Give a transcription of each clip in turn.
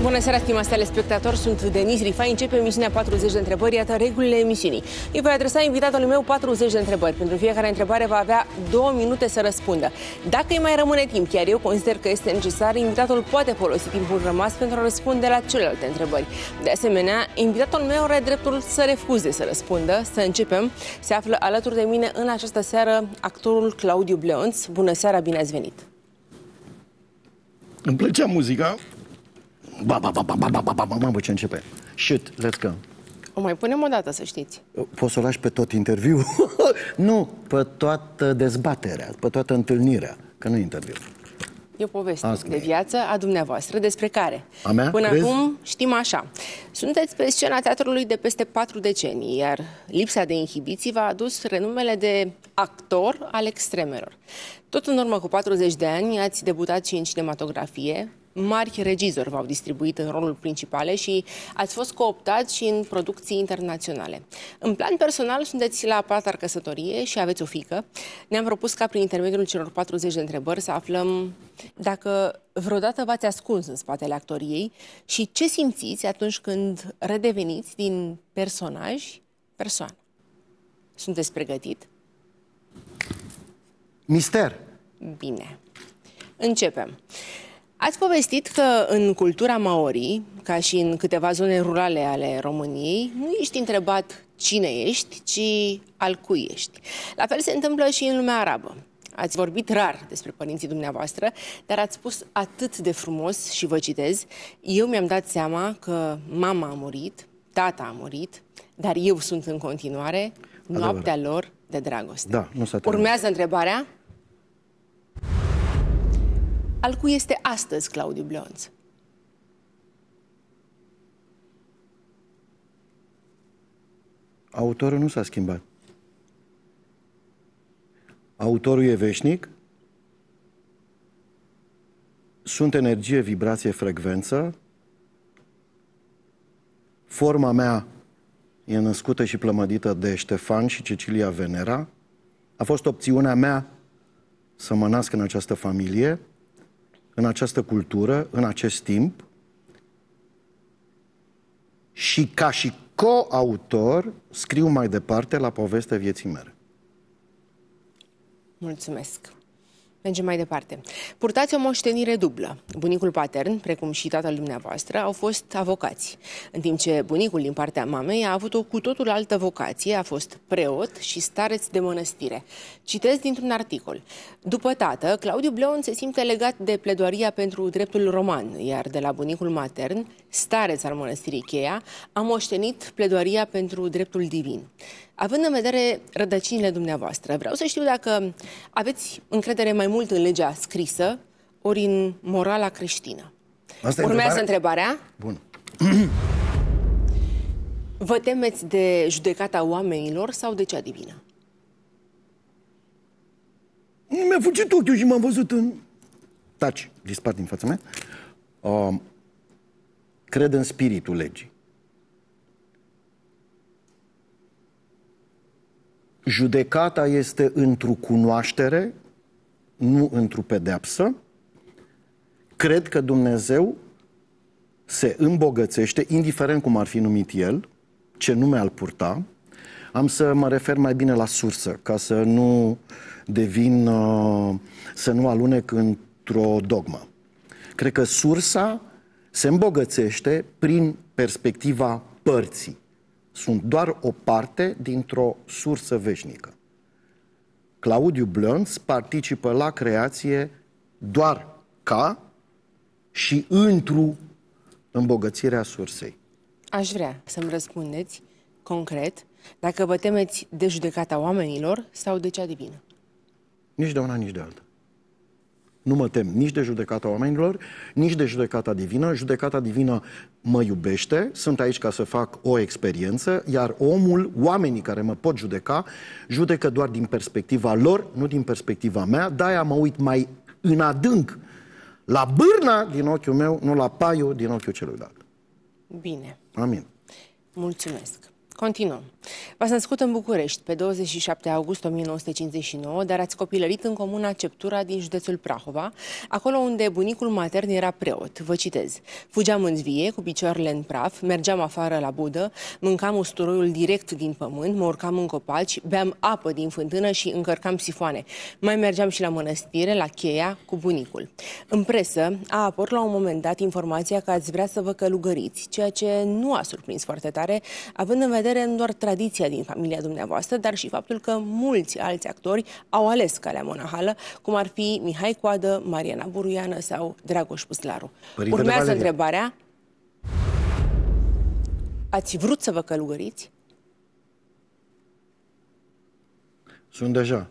Bună seara, stimați telespectatori, sunt Denis Rifai. Începe emisiunea 40 de întrebări, iată regulile emisiunii. Îi voi adresa invitatului meu 40 de întrebări. Pentru fiecare întrebare va avea 2 minute să răspundă. Dacă îi mai rămâne timp, chiar eu consider că este necesar, invitatul poate folosi timpul rămas pentru a răspunde la celelalte întrebări. De asemenea, invitatul meu are dreptul să refuze să răspundă. Să începem. Se află alături de mine în această seară actorul Claudiu Bleonț. Bună seara, bine ați venit! Îmi plăcea muzica. Mamă, ce începe. Shit, let's go. O mai punem o dată, să știți. Poți să o lași pe tot interviu? Nu, pe toată dezbaterea, pe toată întâlnirea, că nu interviu. E o poveste de viață a dumneavoastră, despre care a mea, până crezi? acum știm așa. Sunteți pe scena teatrului de peste 4 decenii, iar lipsa de inhibiții v-a adus renumele de actor al extremelor. Tot în urmă cu 40 de ani ați debutat și în cinematografie. Mari regizori v-au distribuit în rolul principale și ați fost cooptați și în producții internaționale. În plan personal, sunteți la patar căsătorie și aveți o fiică. Ne-am propus ca prin intermediul celor 40 de întrebări să aflăm dacă vreodată v-ați ascuns în spatele actoriei și ce simțiți atunci când redeveniți din personaj persoană. Sunteți pregătit? Mister. Bine. Începem. Ați povestit că în cultura maori, ca și în câteva zone rurale ale României, nu ești întrebat cine ești, ci al cui ești. La fel se întâmplă și în lumea arabă. Ați vorbit rar despre părinții dumneavoastră, dar ați spus atât de frumos și vă citez: eu mi-am dat seama că mama a murit, tata a murit, dar eu sunt în continuare noaptea lor de dragoste. Da, nu s-a terminat. Urmează întrebarea. Al cui este astăzi Claudiu Bleonț? Autorul nu s-a schimbat. Autorul e veșnic. Sunt energie, vibrație, frecvență. Forma mea e născută și plămădită de Ștefan și Cecilia Venera. A fost opțiunea mea să mă nasc în această familie, în această cultură, în acest timp, și ca și coautor scriu mai departe la povestea vieții mele. Mulțumesc. Mergem mai departe. Purtați o moștenire dublă. Bunicul patern, precum și tatăl dumneavoastră, au fost avocați, în timp ce bunicul din partea mamei a avut o cu totul altă vocație, a fost preot și stareț de mănăstire. Citez dintr-un articol. După tată, Claudiu Bleonț se simte legat de pledoaria pentru dreptul roman, iar de la bunicul matern, stareț al mănăstirii Cheia, a moștenit pledoaria pentru dreptul divin. Având în vedere rădăcinile dumneavoastră, vreau să știu dacă aveți încredere mai mult în legea scrisă ori în morala creștină. Urmează întrebarea. Bun. Vă temeți de judecata oamenilor sau de cea divină? Mi-a fugit ochiul și m-am văzut în... Taci, dispar din fața mea. Cred în spiritul legii. Judecata este într-o cunoaștere, nu într-o pedeapsă. Cred că Dumnezeu se îmbogățește, indiferent cum ar fi numit El, ce nume ar purta. Am să mă refer mai bine la sursă, ca să nu devin, să nu alunec într-o dogmă. Cred că sursa se îmbogățește prin perspectiva părții. Sunt doar o parte dintr-o sursă veșnică. Claudiu Bleonț participă la creație doar ca și într-o îmbogățire a sursei. Aș vrea să-mi răspundeți concret dacă vă temeți de judecata oamenilor sau de cea divină. Nici de una, nici de alta. Nu mă tem nici de judecata oamenilor, nici de judecata divină. Judecata divină mă iubește, sunt aici ca să fac o experiență, iar oamenii care mă pot judeca, judecă doar din perspectiva lor, nu din perspectiva mea. De-aia mă uit mai în adânc la bârna din ochiul meu, nu la paiul din ochiul celuilalt. Bine. Amin. Mulțumesc. Continuăm. V-ați născut în București pe 27 august 1959, dar ați copilărit în comuna Ceptura din județul Prahova, acolo unde bunicul matern era preot. Vă citez. Fugeam în zvie, cu picioarele în praf, mergeam afară la budă, mâncam usturoiul direct din pământ, mă urcam în copaci, beam apă din fântână și încărcam sifoane. Mai mergeam și la mănăstire, la Cheia, cu bunicul. În presă a apărut la un moment dat informația că ați vrea să vă călugăriți, ceea ce nu a surprins foarte tare, având în vedere nu doar tradiția din familia dumneavoastră, dar și faptul că mulți alți actori au ales calea monahală, cum ar fi Mihai Coadă, Mariana Buruiană sau Dragoș Păslaru. Urmează întrebarea: ați vrut să vă călugăriți? Sunt deja.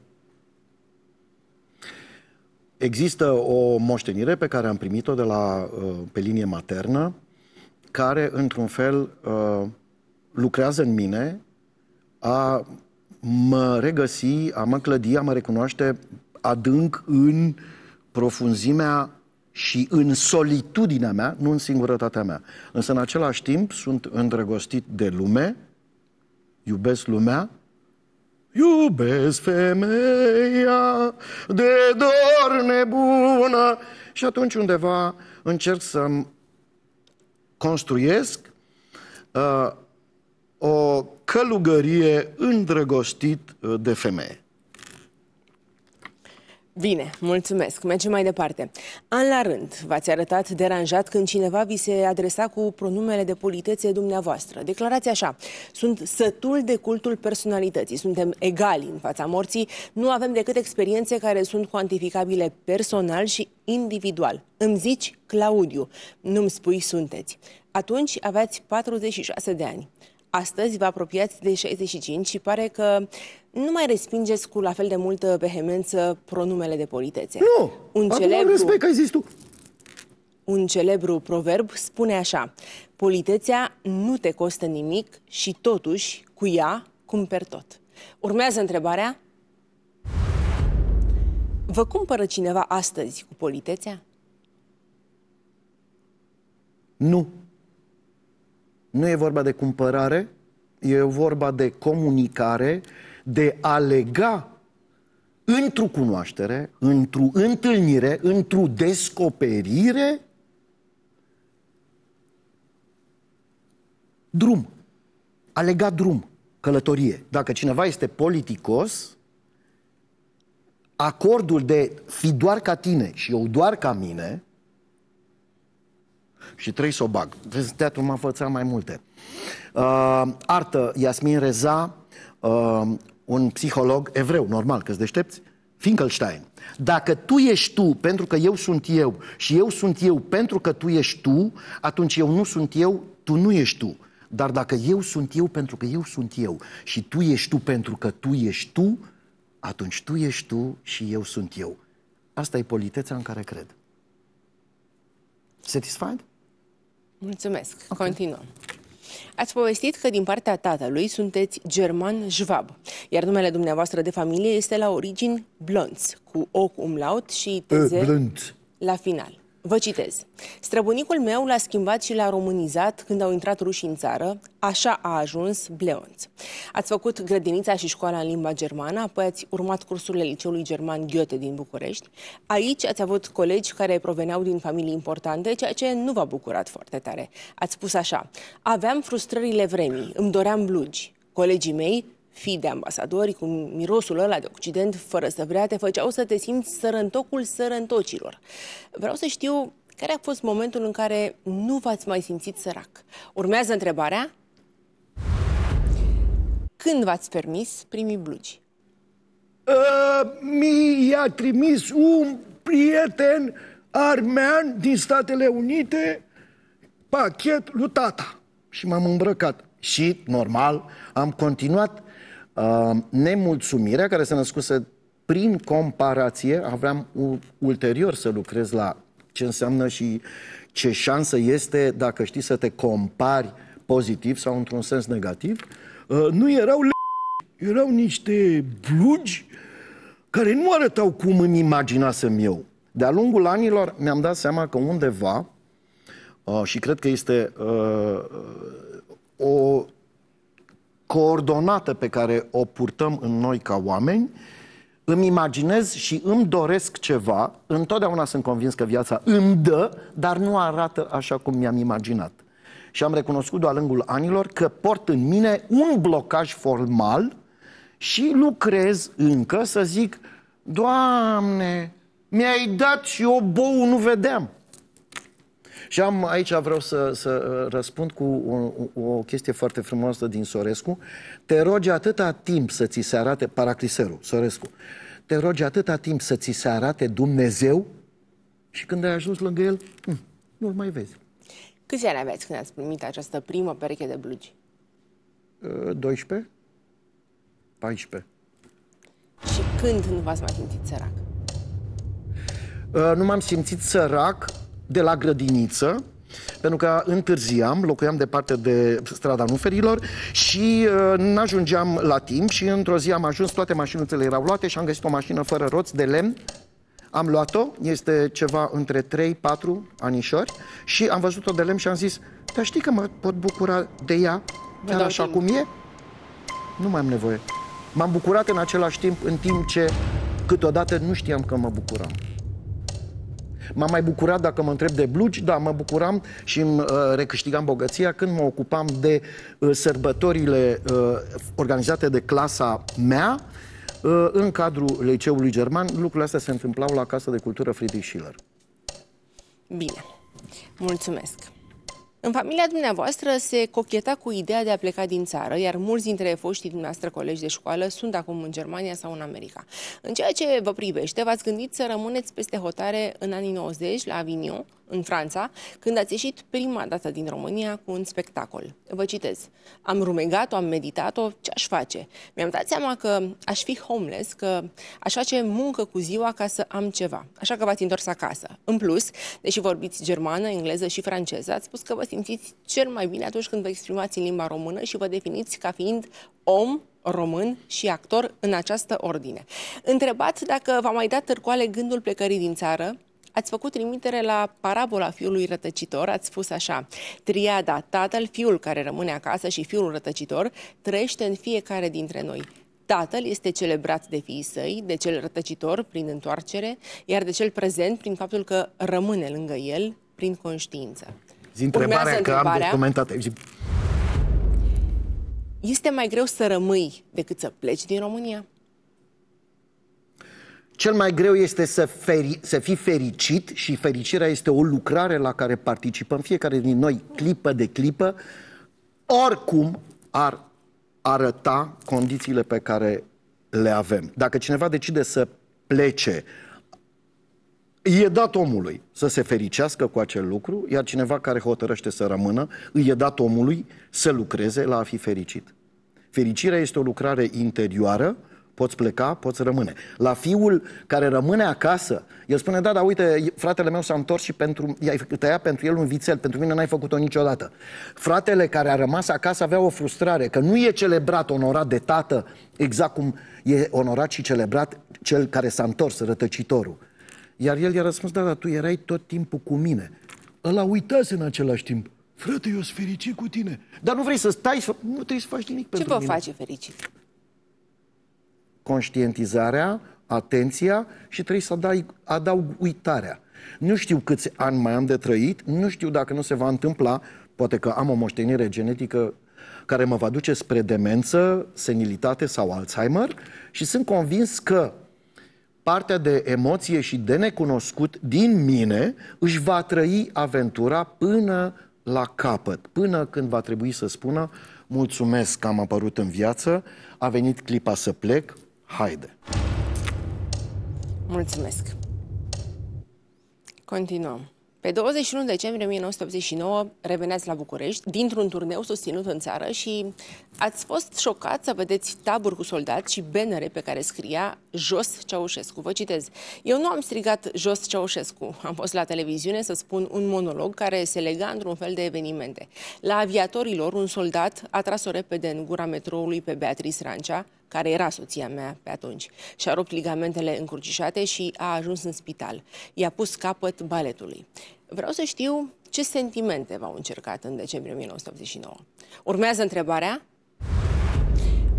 Există o moștenire pe care am primit-o de la, pe linie maternă, care, într-un fel, lucrează în mine a mă regăsi, a mă clădi, a mă recunoaște adânc în profunzimea și în solitudinea mea, nu în singurătatea mea. Însă, în același timp, sunt îndrăgostit de lume, iubesc lumea, iubesc femeia de dor nebună și atunci undeva încerc să-mi construiesc o călugărie îndrăgostit de femeie. Bine, mulțumesc. Mergem mai departe. An la rând, v-ați arătat deranjat când cineva vi se adresa cu pronumele de politețe dumneavoastră. Declarați așa: sunt sătul de cultul personalității, suntem egali în fața morții, nu avem decât experiențe care sunt cuantificabile personal și individual. Îmi zici Claudiu, nu-mi spui sunteți. Atunci aveați 46 de ani. Astăzi vă apropiați de 65 și pare că nu mai respingeți cu la fel de multă vehemență pronumele de politețe. Nu! Acum respect că ai zis tu. Un celebru proverb spune așa: politețea nu te costă nimic și totuși cu ea cumperi tot. Urmează întrebarea: vă cumpără cineva astăzi cu politețea? Nu. Nu e vorba de cumpărare, e vorba de comunicare, de a lega într-o cunoaștere, într-o întâlnire, într-o descoperire, drum. A lega drum, călătorie. Dacă cineva este politicos, acordul de fi doar ca tine și eu doar ca mine, și trebuie să o bag. Vezi, teatru m-a învățat mai multe. Artă, Iasmin Reza, un psiholog evreu, normal, că-ți deștepți, Finkelstein. Dacă tu ești tu pentru că eu sunt eu și eu sunt eu pentru că tu ești tu, atunci eu nu sunt eu, tu nu ești tu. Dar dacă eu sunt eu pentru că eu sunt eu și tu ești tu pentru că tu ești tu, atunci tu ești tu și eu sunt eu. Asta e politețea în care cred. Satisfied? Mulțumesc. Okay. Continuăm. Ați povestit că din partea tatălui sunteți german Schwab, iar numele dumneavoastră de familie este la origini Blonz, cu O cu umlaut și TZ la final. Vă citez. Străbunicul meu l-a schimbat și l-a românizat când au intrat rușii în țară, așa a ajuns Bleonț. Ați făcut grădinița și școala în limba germană, apoi ați urmat cursurile liceului german Goethe din București. Aici ați avut colegi care proveneau din familii importante, ceea ce nu v-a bucurat foarte tare. Ați spus așa: aveam frustrările vremii, îmi doream blugi. Colegii mei, fii de ambasadori, cu mirosul ăla de Occident, fără să vrea, te făceau să te simți sărăntocul sărăntocilor. Vreau să știu care a fost momentul în care nu v-ați mai simțit sărac. Urmează întrebarea: când v-ați permis primii blugi? Mi-a trimis un prieten armean din Statele Unite pachet lui tata. Și m-am îmbrăcat. Și, normal, am continuat nemulțumirea care se născuse prin comparație. Aveam ulterior să lucrez la ce înseamnă și ce șansă este dacă știi să te compari pozitiv sau într-un sens negativ. Nu erau erau niște blugi care nu arătau cum îmi imaginasem eu. De-a lungul anilor mi-am dat seama că undeva, și cred că este o coordonată pe care o purtăm în noi ca oameni, îmi imaginez și îmi doresc ceva, întotdeauna sunt convins că viața îmi dă, dar nu arată așa cum mi-am imaginat. Și am recunoscut de-a lungul anilor că port în mine un blocaj formal și lucrez încă să zic: Doamne, mi-ai dat și eu bou, nu vedeam. Și aici vreau să răspund cu o chestie foarte frumoasă din Sorescu. Te rogi atâta timp să ți se arate, Paracliserul, Sorescu, te rogi atâta timp să ți se arate Dumnezeu și când ai ajuns lângă El, nu-L mai vezi. Câți ani aveți când ați primit această primă pereche de blugi? 12? 14. Și când nu v-ați mai simțit sărac? Nu m-am simțit sărac de la grădiniță, pentru că întârziam, locuiam departe de strada Nuferilor și n-ajungeam la timp și într-o zi am ajuns, toate mașinuțele erau luate și am găsit o mașină fără roți de lemn. Am luat-o, este ceva între 3-4 anișori și am văzut-o de lemn și am zis: dar știi că mă pot bucura de ea chiar așa cum e? Nu mai am nevoie. M-am bucurat în același timp, în timp ce câteodată nu știam că mă bucuram. M-am mai bucurat dacă mă întreb de blugi, da, mă bucuram și îmi recâștigam bogăția când mă ocupam de sărbătorile organizate de clasa mea în cadrul liceului german. Lucrurile astea se întâmplau la Casa de Cultură Friedrich Schiller. Bine, mulțumesc. În familia dumneavoastră se cocheta cu ideea de a pleca din țară, iar mulți dintre foștii dumneavoastră colegi de școală sunt acum în Germania sau în America. În ceea ce vă privește, v-ați gândit să rămâneți peste hotare în anii 90 la Avignon, în Franța, când ați ieșit prima dată din România cu un spectacol. Vă citez: am rumegat-o, am meditat-o, ce aș face? Mi-am dat seama că aș fi homeless, că aș face muncă cu ziua ca să am ceva. Așa că v-ați întors acasă. În plus, deși vorbiți germană, engleză și franceză, ați spus că vă simțiți cel mai bine atunci când vă exprimați în limba română și vă definiți ca fiind om, român și actor în această ordine. Întrebat dacă v-a mai dat târcoale gândul plecării din țară, ați făcut trimitere la parabola fiului rătăcitor, ați spus așa: triada tatăl, fiul care rămâne acasă și fiul rătăcitor trăiește în fiecare dintre noi. Tatăl este celebrat de fiii săi, de cel rătăcitor prin întoarcere, iar de cel prezent prin faptul că rămâne lângă el prin conștiință. Zi întrebarea, că am documentate. Este mai greu să rămâi decât să pleci din România? Cel mai greu este să fii fericit și fericirea este o lucrare la care participăm fiecare din noi, clipă de clipă, oricum ar arăta condițiile pe care le avem. Dacă cineva decide să plece, îi e dat omului să se fericească cu acel lucru, iar cineva care hotărăște să rămână, îi e dat omului să lucreze la a fi fericit. Fericirea este o lucrare interioară. Poți pleca, poți rămâne. La fiul care rămâne acasă, el spune: da, dar uite, fratele meu s-a întors și i-ai tăiat pentru el un vițel, pentru mine n-ai făcut-o niciodată. Fratele care a rămas acasă avea o frustrare, că nu e celebrat, onorat de tată, exact cum e onorat și celebrat cel care s-a întors, rătăcitorul. Iar el i-a răspuns: da, dar tu erai tot timpul cu mine. Ăla uitase în același timp: frate, eu sunt fericit cu tine. Dar nu vrei să stai, nu trebuie să faci nimic pentru mine. Ce vă face fericit? Conștientizarea, atenția și trebuie să adaug uitarea. Nu știu câți ani mai am de trăit, nu știu dacă nu se va întâmpla, poate că am o moștenire genetică care mă va duce spre demență, senilitate sau Alzheimer și sunt convins că partea de emoție și de necunoscut din mine își va trăi aventura până la capăt, până când va trebui să spună: mulțumesc că am apărut în viață, a venit clipa să plec, haide. Mulțumesc. Continuăm. Pe 21 decembrie 1989 reveneați la București dintr-un turneu susținut în țară și ați fost șocat să vedeți taburi cu soldați și bannere pe care scria Jos Ceaușescu. Vă citez: eu nu am strigat Jos Ceaușescu, am fost la televiziune să spun un monolog care se lega într-un fel de evenimente. La Aviatorilor, un soldat a tras-o repede în gura metroului pe Beatrice Rancea, care era soția mea pe atunci. Și-a rupt ligamentele încrucișate și a ajuns în spital. I-a pus capăt baletului. Vreau să știu ce sentimente v-au încercat în decembrie 1989. Urmează întrebarea: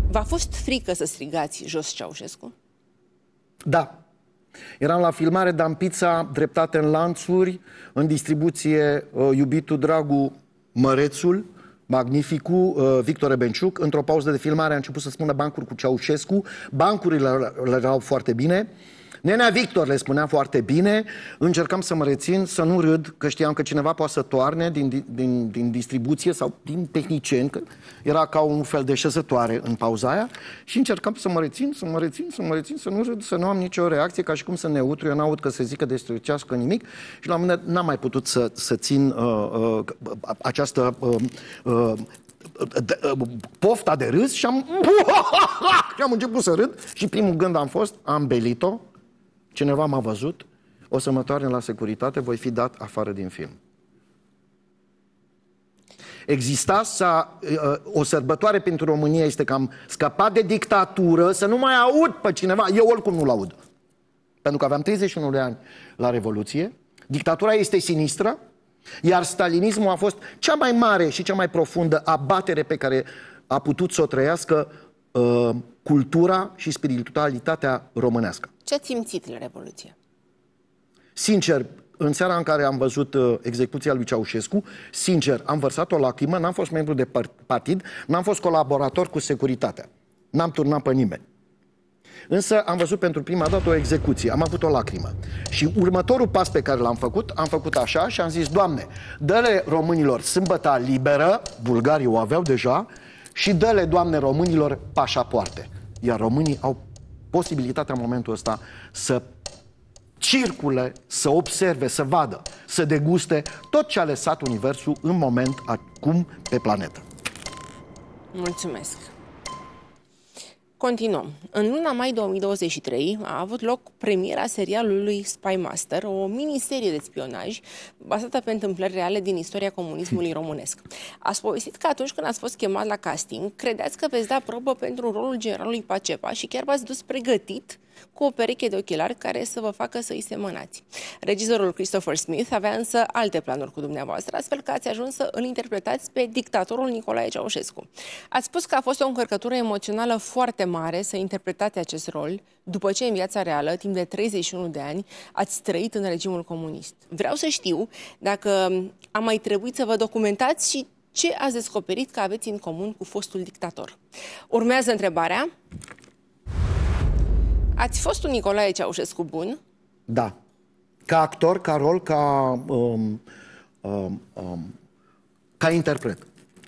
V-a fost frică să strigați jos Ceaușescu? Da. Eram la filmare, dam pizza dreptate în lanțuri, în distribuție iubitul, dragul, mărețul, magnificul, Victor Ebenciuc. Într-o pauză de filmare a început să spună bancuri cu Ceaușescu. Bancurile le erau foarte bine. Nenea Victor le spunea foarte bine. Încercam să mă rețin, să nu râd, că știam că cineva poate să toarne din distribuție sau din tehnicien, că era ca un fel de șezătoare în pauza aia. Și încercam să mă rețin, să nu râd, să nu am nicio reacție, ca și cum să neutru. Eu n-aud că se zică despre cească nimic. Și la un moment dat n-am mai putut să țin această pofta de râs și am început să râd. Și primul gând am belit-o. Cineva m-a văzut, o să mă toarne la securitate, voi fi dat afară din film. Exista o sărbătoare pentru România, este că am scăpat de dictatură, să nu mai aud pe cineva, eu oricum nu-l aud. Pentru că aveam 31 de ani la Revoluție, dictatura este sinistră, iar stalinismul a fost cea mai mare și cea mai profundă abatere pe care a putut să o trăiască cultura și spiritualitatea românească. Ce ați simțit la Revoluție? Sincer, în seara în care am văzut execuția lui Ceaușescu, sincer, am vărsat o lacrimă, n-am fost membru de partid, n-am fost colaborator cu securitatea. N-am turnat pe nimeni. Însă am văzut pentru prima dată o execuție, am avut o lacrimă. Și următorul pas pe care l-am făcut așa și am zis: Doamne, dă-le românilor sâmbăta liberă, bulgarii o aveau deja, și dă-le, Doamne, românilor pașapoarte. Iar românii au posibilitatea în momentul ăsta să circule, să observe, să vadă, să deguste tot ce a lăsat Universul în moment acum pe planetă. Mulțumesc. Continuăm. În luna mai 2023 a avut loc premiera serialului Spy Master, o miniserie de spionaj bazată pe întâmplări reale din istoria comunismului românesc. Ați povestit că atunci când ați fost chemat la casting, credeți că veți da probă pentru rolul generalului Pacepa și chiar v-ați dus pregătit cu o pereche de ochelari care să vă facă să îi semănați. Regizorul Christopher Smith avea însă alte planuri cu dumneavoastră, astfel că ați ajuns să îl interpretați pe dictatorul Nicolae Ceaușescu. Ați spus că a fost o încărcătură emoțională foarte mare să interpretați acest rol, după ce în viața reală, timp de 31 de ani, ați trăit în regimul comunist. Vreau să știu dacă a mai trebuit să vă documentați și ce ați descoperit că aveți în comun cu fostul dictator. Urmează întrebarea. Ați fost un Nicolae Ceaușescu bun? Da. Ca actor, ca rol, ca interpret.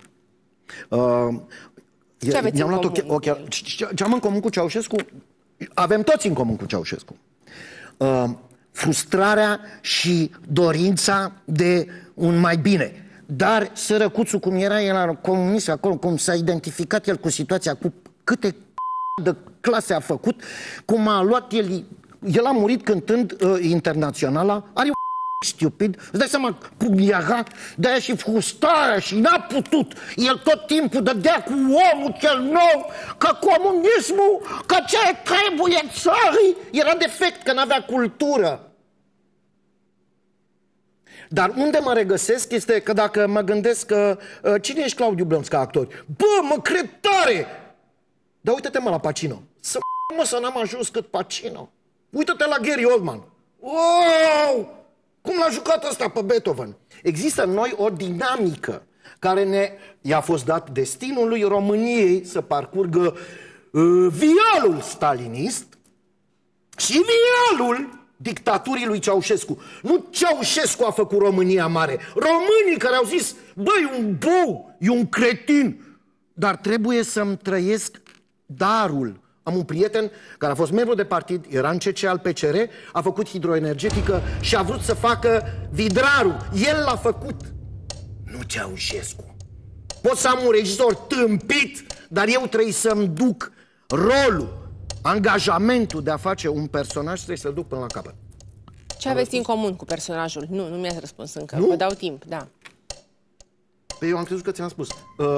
Ce aveți în comun? Ce am în comun cu Ceaușescu? Avem toți în comun cu Ceaușescu. Frustrarea și dorința de un mai bine. Dar sărăcuțul, cum era el la comunist acolo, cum s-a identificat el cu situația, cu câte de clase a făcut, cum a luat el a murit cântând Internaționala, are stupid, îți dai seama cum era, de-aia și frustrarea și n-a putut, el tot timpul dădea cu omul cel nou, că comunismul, că ce trebuie țării, era defect, că n-avea cultură. Dar unde mă regăsesc este că dacă mă gândesc că cine ești Claudiu Blânz ca actor? Bă, mă cred tare! Dar uite-te mă la Pacino. Să n-am ajuns cât Pacino. Uită-te la Gary Oldman. Wow! Cum l-a jucat ăsta pe Beethoven? Există în noi o dinamică care i-a fost dat destinului României să parcurgă vialul stalinist și vialul dictaturii lui Ceaușescu. Nu Ceaușescu a făcut România mare. Românii care au zis: băi, un bou, e un cretin. Dar trebuie să-mi trăiesc darul. Am un prieten care a fost membru de partid, era în CC al PCR, a făcut hidroenergetică și a vrut să facă vidrarul. El l-a făcut, nu Ceaușescu. Pot să am un regizor tâmpit, dar eu trebuie să-mi duc rolul, angajamentul de a face un personaj, trebuie să-l duc până la capăt. Ce aveți în comun cu personajul? Nu mi-ați răspuns încă. Nu? Vă dau timp, da. Păi eu am crezut că ți-am spus.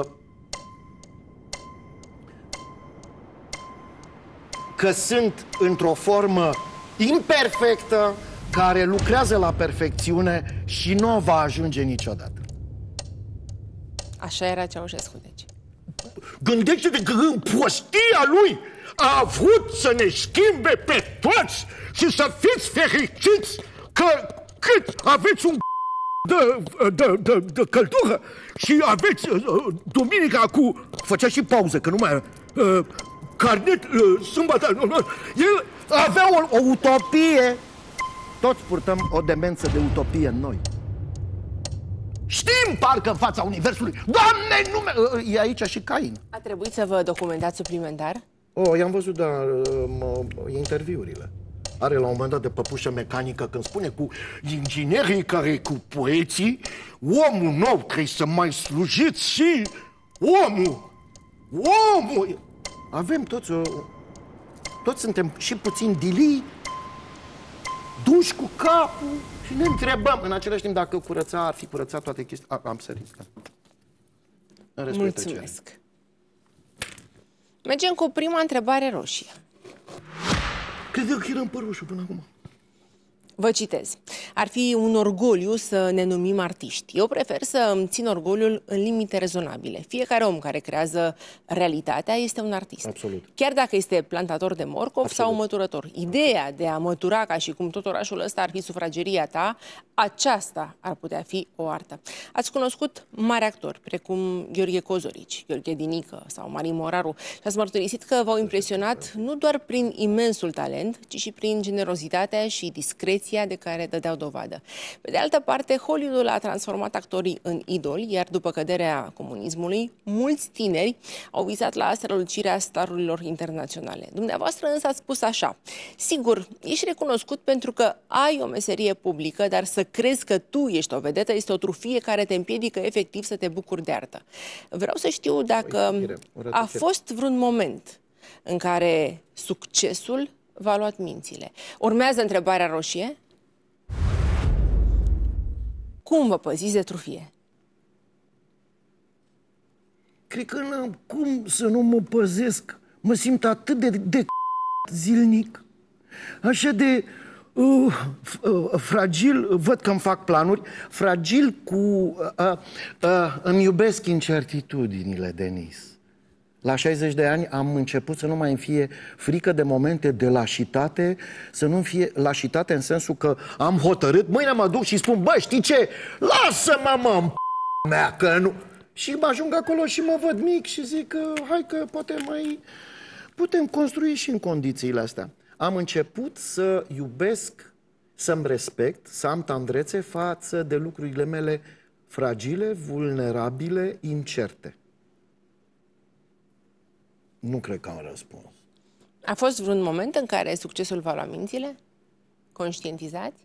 Că sunt într-o formă imperfectă, care lucrează la perfecțiune și nu va ajunge niciodată. Așa era Ceaușescu, deci. Gândește-te că în prostia lui a vrut să ne schimbe pe toți și să fiți fericiți că cât aveți un de căldură și aveți duminica cu... Făcea și pauză, că nu mai... carnet, sâmbătă... El avea O utopie. Toți purtăm o demență de utopie în noi. Știm parcă în fața universului. Doamne, e aici și Cain. A trebuit să vă documentați suplimentar? I-am văzut, dar interviurile. Are la un moment dat de păpușă mecanică când spune cu inginerii care cu poeții, omul nou trebuie să mai slujiți și omul. Avem toți suntem și puțin dilii, duși cu capul și ne întrebăm în același timp dacă ar fi curățat toate chestiile. Am sărit. Mulțumesc. Mergem cu prima întrebare roșie. Credeam că eram pe roșu până acum. Vă citez. Ar fi un orgoliu să ne numim artiști. Eu prefer să îmi țin orgoliul în limite rezonabile. Fiecare om care creează realitatea este un artist. Absolut. Chiar dacă este plantator de morcov Absolut. sau măturător. Ideea de a mătura ca și cum tot orașul ăsta ar fi sufrageria ta, aceasta ar putea fi o artă. Ați cunoscut mari actori, precum Gheorghe Cozorici, Gheorghe Dinică sau Marin Moraru și ați mărturisit că v-au impresionat nu doar prin imensul talent, ci și prin generozitatea și discreția de care dădeau dovadă. Pe de altă parte, Hollywoodul a transformat actorii în idoli, iar după căderea comunismului, mulți tineri au visat la strălucirea starurilor internaționale. Dumneavoastră însă ați spus așa: sigur, ești recunoscut pentru că ai o meserie publică, dar să crezi că tu ești o vedetă este o trufie care te împiedică efectiv să te bucuri de artă. Vreau să știu dacă a fost vreun moment în care succesul v-a luat mințile. Urmează întrebarea roșie. Cum vă păziți de trufie? Cred că cum să nu mă păzesc? Mă simt atât de zilnic, așa de fragil, văd că îmi fac planuri, fragil cu... îmi iubesc incertitudinile, Denis. La 60 de ani am început să nu mai îmi fie frică de momente de lașitate, să nu fie lașitate în sensul că am hotărât, mâine mă duc și spun, bă, știi ce? Lasă-mă, mea, că nu... Și mă ajung acolo și mă văd mic și zic că hai că poate mai putem construi și în condițiile astea. Am început să iubesc, să-mi respect, să am tandrețe față de lucrurile mele fragile, vulnerabile, incerte. Nu cred că am răspuns. A fost vreun moment în care succesul v-a luat mințile? Conștientizați?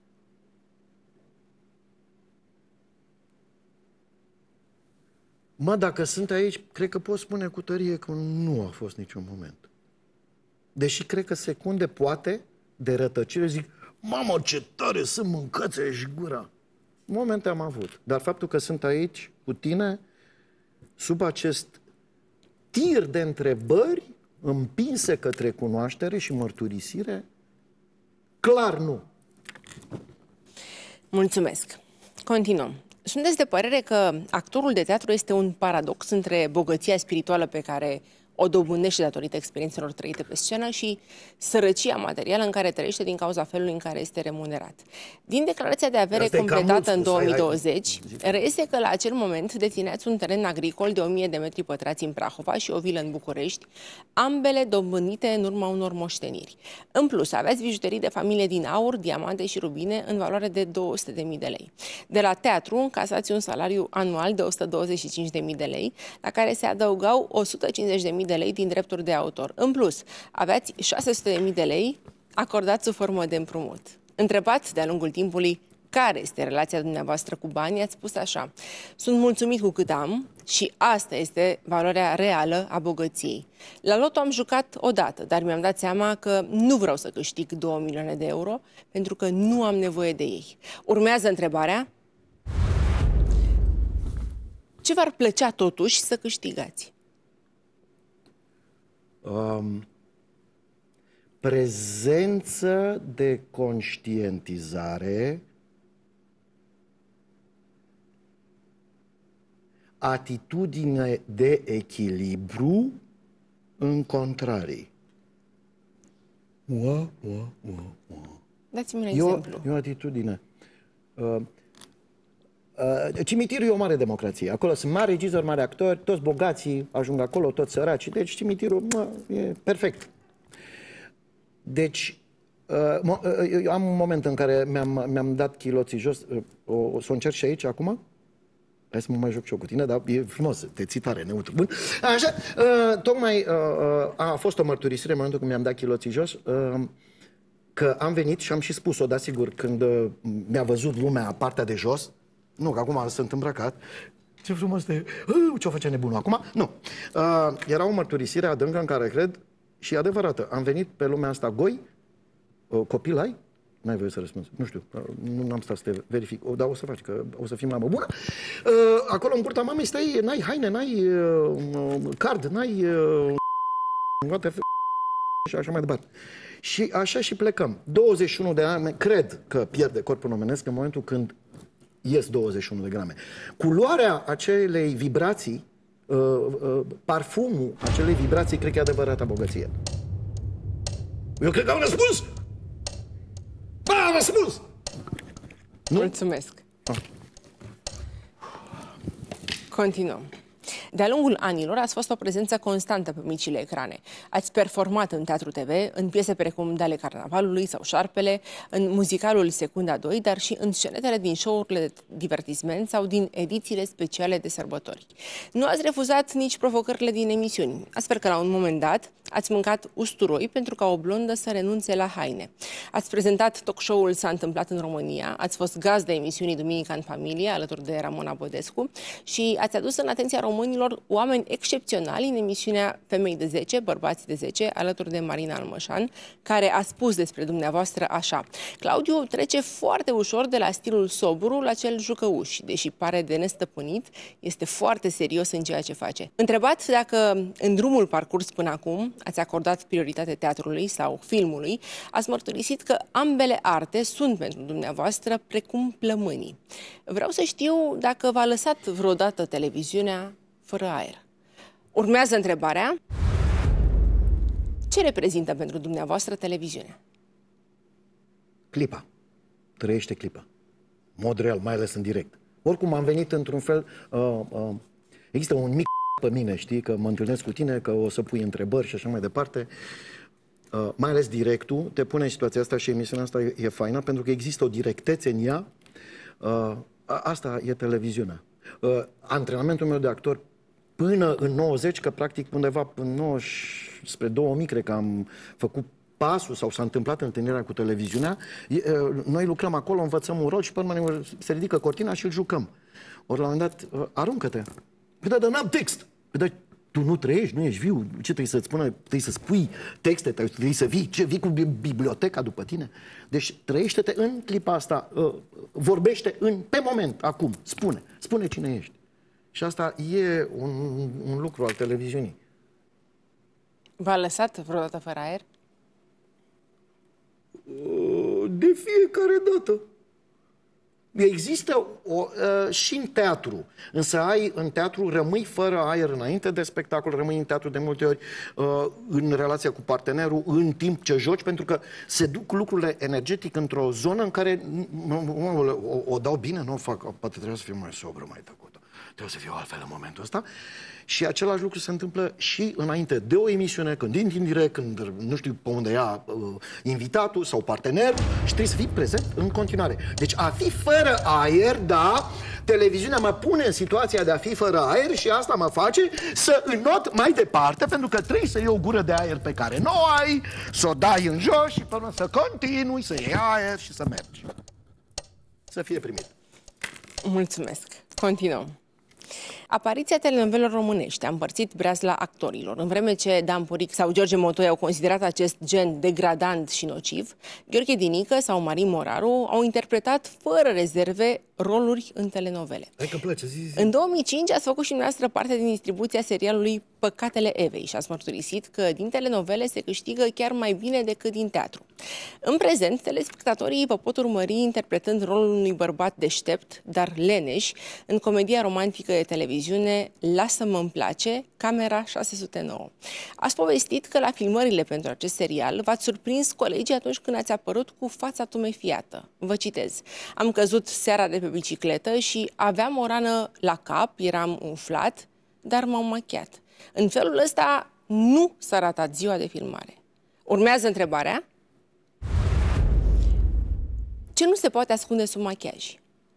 Mă, dacă sunt aici, cred că pot spune cu tărie că nu a fost niciun moment. Deși cred că secunde, poate, de rătăcire, zic, mamă, ce tare să mâncați-și gura. Momente am avut. Dar faptul că sunt aici cu tine, sub acest tir de întrebări împinse către cunoaștere și mărturisire, clar nu. Mulțumesc. Continuăm. Sunteți de părere că actorul de teatru este un paradox între bogăția spirituală pe care o dobândește datorită experiențelor trăite pe scenă și sărăcia materială în care trăiește din cauza felului în care este remunerat. Din declarația de avere completată în 2020, reiese că la acel moment dețineați un teren agricol de 1000 de metri pătrați în Prahova și o vilă în București, ambele dobândite în urma unor moșteniri. În plus, aveați bijuterii de familie din aur, diamante și rubine în valoare de 200.000 de lei. De la teatru încasați un salariu anual de 125.000 de lei, la care se adăugau 150.000 de lei din drepturi de autor. În plus, aveați 600.000 de lei acordați sub formă de împrumut. Întrebați de-a lungul timpului care este relația dumneavoastră cu banii, ați spus așa: sunt mulțumit cu cât am și asta este valoarea reală a bogăției. La loto am jucat odată, dar mi-am dat seama că nu vreau să câștig 2 milioane de euro pentru că nu am nevoie de ei. Urmează întrebarea: ce v-ar plăcea totuși să câștigați? Prezență de conștientizare atitudine de echilibru în contrarii. Dați-mi un exemplu. E o atitudine. Cimitirul e o mare democrație. Acolo sunt mari regizori, mari actori, toți bogații ajung acolo, toți săraci. Deci cimitirul e perfect. Deci, eu am un moment în care mi-am dat chiloții jos. O să o încerc și aici acum? Hai să mă mai joc și eu cu tine, dar e frumos, te ții tare, neutru. Bun. Așa, tocmai a fost o mărturisire în momentul când mi-am dat chiloții jos, că am venit și am și spus-o, da, sigur, când mi-a văzut lumea partea de jos, nu, că acum sunt îmbrăcat, ce frumos de... ce-o face nebunul acum? Nu. Era o mărturisire adâncă în care cred și e adevărată. Am venit pe lumea asta goi, copil ai? N-ai voie să răspunzi. Nu știu, nu am stat să te verific. Dar o să faci, că o să fim la mă bună. Acolo în curtea mamei stai, n-ai haine, n-ai card, n-ai... și așa mai departe. Și așa și plecăm. 21 de ani, cred că pierde corpul omenesc în momentul când ies 21 de grame. Culoarea acelei vibrații, parfumul acelei vibrații, cred că e adevărata bogăție. Eu cred că am răspuns! Am răspuns! Nu? Mulțumesc. Continuăm. De-a lungul anilor ați fost o prezență constantă pe micile ecrane. Ați performat în Teatru TV, în piese precum Dale Carnavalului sau Șarpele, în muzicalul Secunda 2, dar și în scenetele din show-urile de divertisment sau din edițiile speciale de sărbători. Nu ați refuzat nici provocările din emisiuni. Astfel că la un moment dat ați mâncat usturoi pentru ca o blondă să renunțe la haine. Ați prezentat talk show-ul S-a întâmplat în România, ați fost gazda emisiunii Duminica în familie alături de Ramona Bodescu și ați adus în atenția românilor oameni excepționali în emisiunea Femei de 10, Bărbați de 10, alături de Marina Almășan, care a spus despre dumneavoastră așa: Claudiu trece foarte ușor de la stilul sobru la cel jucăuș, deși pare de nestăpânit, este foarte serios în ceea ce face. Întrebat dacă în drumul parcurs până acum ați acordat prioritate teatrului sau filmului, ați mărturisit că ambele arte sunt pentru dumneavoastră precum plămânii. Vreau să știu dacă v-a lăsat vreodată televiziunea fără aer. Urmează întrebarea: ce reprezintă pentru dumneavoastră televiziunea? Clipa. Trăiește clipa. Mod real, mai ales în direct. Oricum am venit într-un fel... există un mic pe mine, știi, că mă întâlnesc cu tine, că o să pui întrebări și așa mai departe. Mai ales directul te pune în situația asta și emisiunea asta e faină, pentru că există o directețe în ea. Asta e televiziunea. Antrenamentul meu de actor până în 90, că practic undeva în 90, spre 2000, cred că am făcut pasul sau s-a întâmplat întâlnirea cu televiziunea, noi lucrăm acolo, învățăm un rol și pe urmă se ridică cortina și îl jucăm. Ori la un moment dat, aruncă-te. Păi dar n-am text. Păi dar tu nu trăiești, nu ești viu. Ce trebuie să-ți spună? Trebuie să spui texte, trebuie să vii. Ce, vii cu biblioteca după tine? Deci trăiește-te în clipa asta. Vorbește pe moment, acum. Spune cine ești. Și asta e un lucru al televiziunii. V-a lăsat vreodată fără aer? De fiecare dată. Există și în teatru, însă în teatru rămâi fără aer înainte de spectacol, rămâi în teatru de multe ori în relația cu partenerul, în timp ce joci, pentru că se duc lucrurile energetic într-o zonă în care o dau bine, nu o fac, poate trebuie să fiu mai sobră, mai tăcută, trebuie să fiu altfel în momentul ăsta. Și același lucru se întâmplă și înainte de o emisiune, când intri în direct, când nu știu pe unde ia invitatul sau partener, și trebuie să fii prezent în continuare. Deci a fi fără aer, da, televiziunea mă pune în situația de a fi fără aer și asta mă face să înnot mai departe, pentru că trebuie să iei o gură de aer pe care nu o ai, să o dai în jos și până să continui, să iei aer și să mergi. Să fie primit. Mulțumesc. Continuăm. Apariția telenovelelor românești a împărțit breazla actorilor. În vreme ce Dan Puric sau George Motoi au considerat acest gen degradant și nociv, Gheorghe Dinică sau Marin Moraru au interpretat fără rezerve roluri în telenovele. Hai că place, zi. În 2005 ați făcut și dumneavoastră parte din distribuția serialului Păcatele Evei și ați mărturisit că din telenovele se câștigă chiar mai bine decât din teatru. În prezent, telespectatorii vă pot urmări interpretând rolul unui bărbat deștept, dar leneș, în comedia romantică de televiziune Lasă-mă-mi place, Camera 609. Ați povestit că la filmările pentru acest serial v-ați surprins colegii atunci când ați apărut cu fața tumefiată. Vă citez: am căzut seara de pe bicicletă și aveam o rană la cap, eram umflat, dar m-am machiat. În felul ăsta nu s-a ratat ziua de filmare. Urmează întrebarea: ce nu se poate ascunde sub machiaj?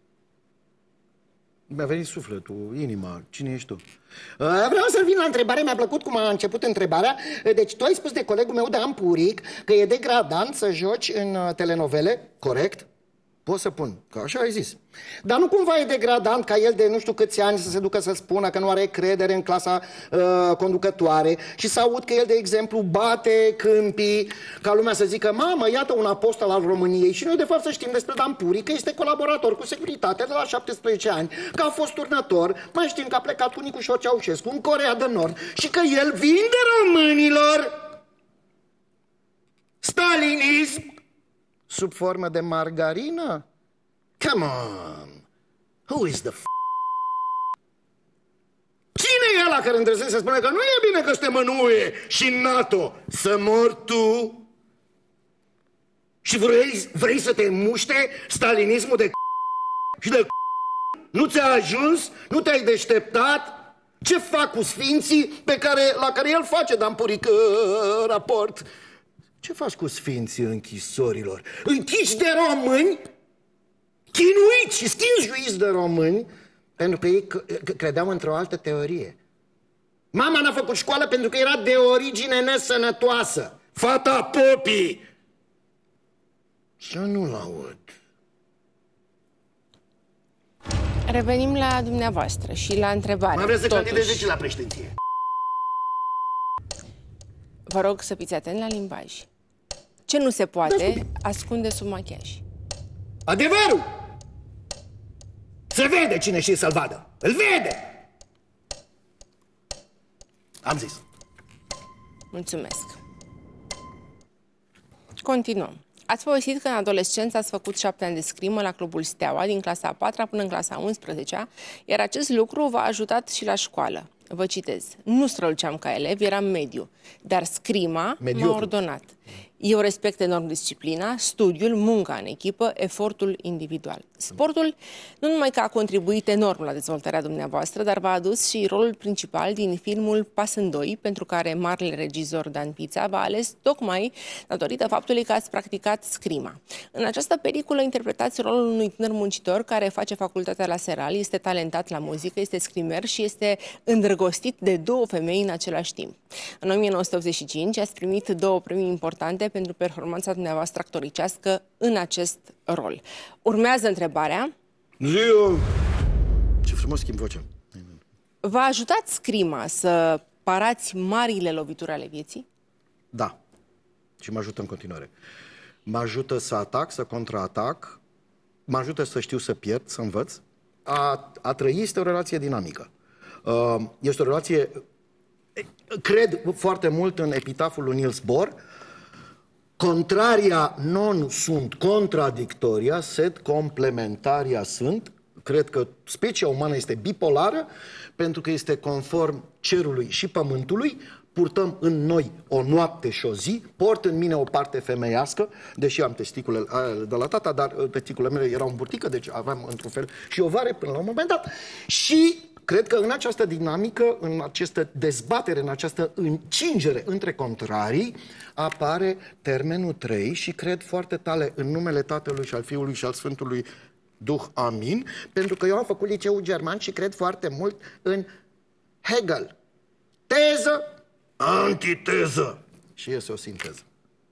Mi-a venit sufletul, inima. Cine ești tu? Vreau să revin la întrebare, mi-a plăcut cum a început întrebarea. Deci tu ai spus de colegul meu, Dan Puric, că e degradant să joci în telenovele, corect? Pot să pun, că așa ai zis. Dar nu cumva e degradant ca el de nu știu câți ani să se ducă să spună că nu are credere în clasa conducătoare și să aud că el, de exemplu, bate câmpii, ca lumea să zică: mamă, iată un apostol al României. Și noi, de fapt, să știm despre Dan Puric că este colaborator cu securitatea de la 17 ani, că a fost turnător, mai știm că a plecat cu Nicușor Ceaușescu în Coreea de Nord și că el vinde românilor stalinism sub formă de margarină? Come on! Who is the Cine e ăla care îndrăznește să spune că nu e bine că suntem în UE și în NATO? Să mor tu? Și vrei să te muște stalinismul de și de Nu ți-a ajuns? Nu te-ai deșteptat? Ce fac cu sfinții la care el face Dan Puric raport? Ce faci cu sfinții închisorilor? Închiși de români, chinuiți și schinjuiți de români, pentru că ei credeau într-o altă teorie. Mama n-a făcut școală pentru că era de origine nesănătoasă. Fata popii! Și eu nu-l aud. Revenim la dumneavoastră și la întrebare. Mai vreți să candideze și la președinție? Vă rog să fiți atent la limbaj. Ce nu se poate ascunde sub machiaj? Adevărul! Se vede cine știe să-l vadă. Îl vede! Am zis. Mulțumesc. Continuăm. Ați povestit că în adolescență ați făcut 7 ani de scrimă la Clubul Steaua, din clasa a 4-a până în clasa a 11-a, iar acest lucru v-a ajutat și la școală. Vă citez: nu străluceam ca elev, eram mediu, dar scrima m-a ordonat. Eu respect enorm disciplina, studiul, munca în echipă, efortul individual. Sportul nu numai că a contribuit enorm la dezvoltarea dumneavoastră, dar v-a adus și rolul principal din filmul Pasândoi, pentru care marele regizor Dan Pița v-a ales tocmai datorită faptului că ați practicat scrima. În această peliculă interpretați rolul unui tânăr muncitor care face facultatea la Seral, este talentat la muzică, este scrimer și este îndrăgostit de 2 femei în același timp. În 1985 ați primit 2 premii importante pentru performanța dumneavoastră actoricească în acest rol. Urmează întrebarea. Ziu! Ce frumos schimb vocea. V-a ajutat scrima să parați marile lovituri ale vieții? Da. Și mă ajută în continuare. Mă ajută să atac, să contraatac, mă ajută să știu să pierd, să învăț. A trăi este o relație dinamică. Este o relație... Cred foarte mult în epitaful lui Niels Bohr: contraria non sunt contradictoria, sed complementaria sunt. Cred că specia umană este bipolară pentru că este conform cerului și pământului. Purtăm în noi o noapte și o zi, port în mine o parte femeiască, deși am testicule de la tata, dar testiculele mele erau în burtică, deci aveam într-un fel și ovare până la un moment dat. Și cred că în această dinamică, în această dezbatere, în această încingere între contrarii, apare termenul 3 și cred foarte tare în numele Tatălui și al Fiului și al Sfântului Duh. Amin. Pentru că eu am făcut liceu german și cred foarte mult în Hegel. Teză, antiteză. Și este o sinteză.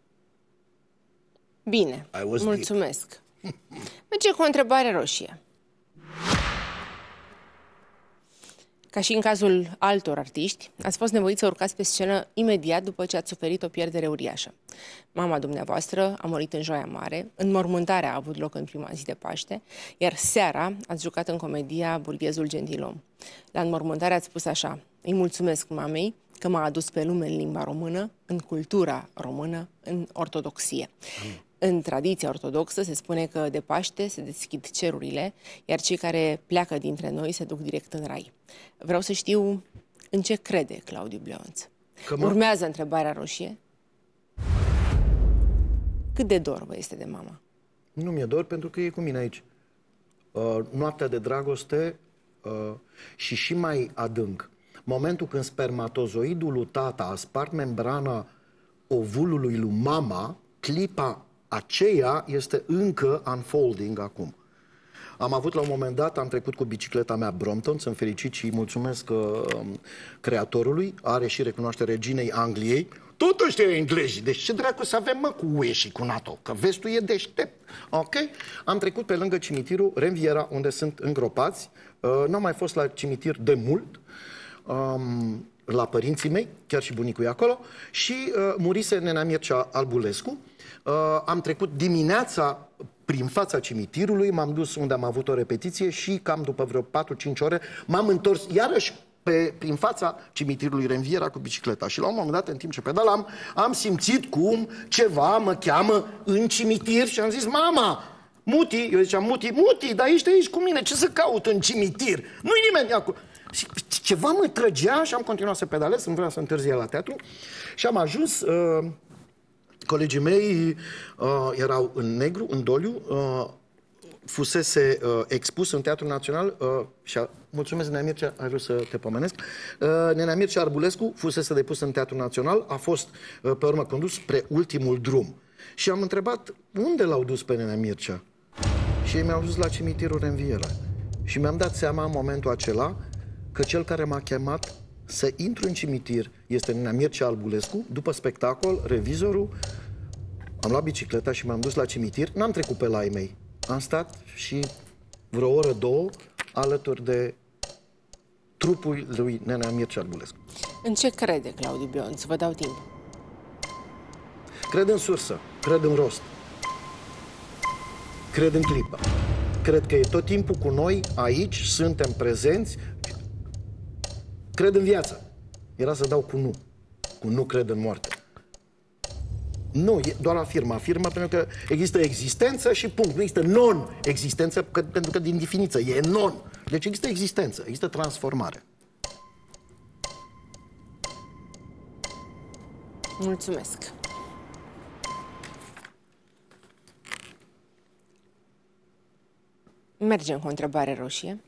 Bine, mulțumesc. Merge cu o întrebare roșie. Ca și în cazul altor artiști, ați fost nevoiți să urcați pe scenă imediat după ce ați suferit o pierdere uriașă. Mama dumneavoastră a murit în Joia Mare, înmormântarea a avut loc în prima zi de Paște, iar seara ați jucat în comedia Burghezul Gentilom. La înmormântare ați spus așa: îi mulțumesc mamei că m-a adus pe lume în limba română, în cultura română, în ortodoxie. În tradiția ortodoxă se spune că de Paște se deschid cerurile, iar cei care pleacă dintre noi se duc direct în rai. Vreau să știu în ce crede Claudiu Bleonț. Urmează întrebarea roșie. Cât de dor vă este de mama? Nu mi-e dor pentru că e cu mine aici. Noaptea de dragoste și mai adânc. Momentul când spermatozoidul lui tata a spart membrana ovulului lui mama, clipa aceea este încă unfolding acum. Am avut la un moment dat, am trecut cu bicicleta mea Brompton, sunt fericit și îi mulțumesc creatorului, are și recunoaște reginei Angliei. Tot ăștia englezi, deci ce dracu să avem mă cu UE și cu NATO, că vestul e deștept, ok? Am trecut pe lângă cimitirul Renviera, unde sunt îngropați, n-am mai fost la cimitir de mult, la părinții mei, chiar și bunicul e acolo, și murise nena Mircea Albulescu. Am trecut dimineața prin fața cimitirului, m-am dus unde am avut o repetiție și cam după vreo 4-5 ore m-am întors iarăși prin fața cimitirului Renviera cu bicicleta. Și la un moment dat, în timp ce pedalam, am simțit cum ceva mă cheamă în cimitir și am zis: mama, Muti, eu ziceam Muti, dar ești aici cu mine, ce să caut în cimitir? Nu-i nimeni acolo. Și ceva mă trăgea și am continuat să pedalez, îmi vreau să întârzie la teatru și am ajuns, colegii mei erau în negru, în doliu, fusese expus în Teatrul Național și mulțumesc, Nena Mircea, ai vrut să te pomenesc. Nena Mircea Arbulescu fusese depus în Teatrul Național, a fost pe urmă condus spre ultimul drum. Și am întrebat unde l-au dus pe Nena Mircea. Și ei mi-au dus la cimitirul Renviera. Și mi-am dat seama în momentul acela că cel care m-a chemat să intru în cimitir este Nena Mircea Albulescu. După spectacol, revizorul, am luat bicicleta și m-am dus la cimitir. N-am trecut pe la ai mei. Am stat și vreo oră, două, alături de trupul lui Nena Mircea Albulescu. În ce crede Claudiu Bleonț? Vă dau timp. Cred în sursă, cred în rost, cred în clipă. Cred că e tot timpul cu noi, aici, suntem prezenți. Cred în viață. Era să dau cu nu. Cu nu cred în moarte. Nu, doar afirmă pentru că există existență și punct. Nu există non-existență, pentru că din definiție e non. Deci există existență, există transformare. Mulțumesc. Mergem cu o întrebare roșie.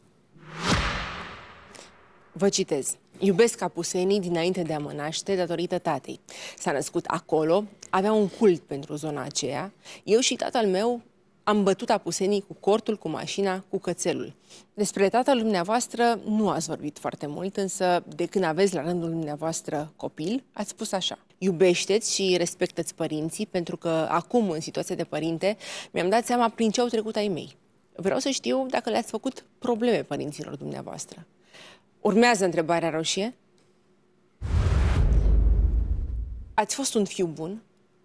Vă citez. Iubesc Apusenii dinainte de a mă naște datorită tatei. S-a născut acolo, avea un cult pentru zona aceea. Eu și tatăl meu am bătut Apusenii cu cortul, cu mașina, cu cățelul. Despre tatăl dumneavoastră nu ați vorbit foarte mult, însă de când aveți la rândul dumneavoastră copil, ați spus așa: iubește-ți și respectă-ți părinții, pentru că acum, în situația de părinte, mi-am dat seama prin ce au trecut ai mei. Vreau să știu dacă le-ați făcut probleme părinților dumneavoastră. Urmează întrebarea roșie. Ați fost un fiu bun?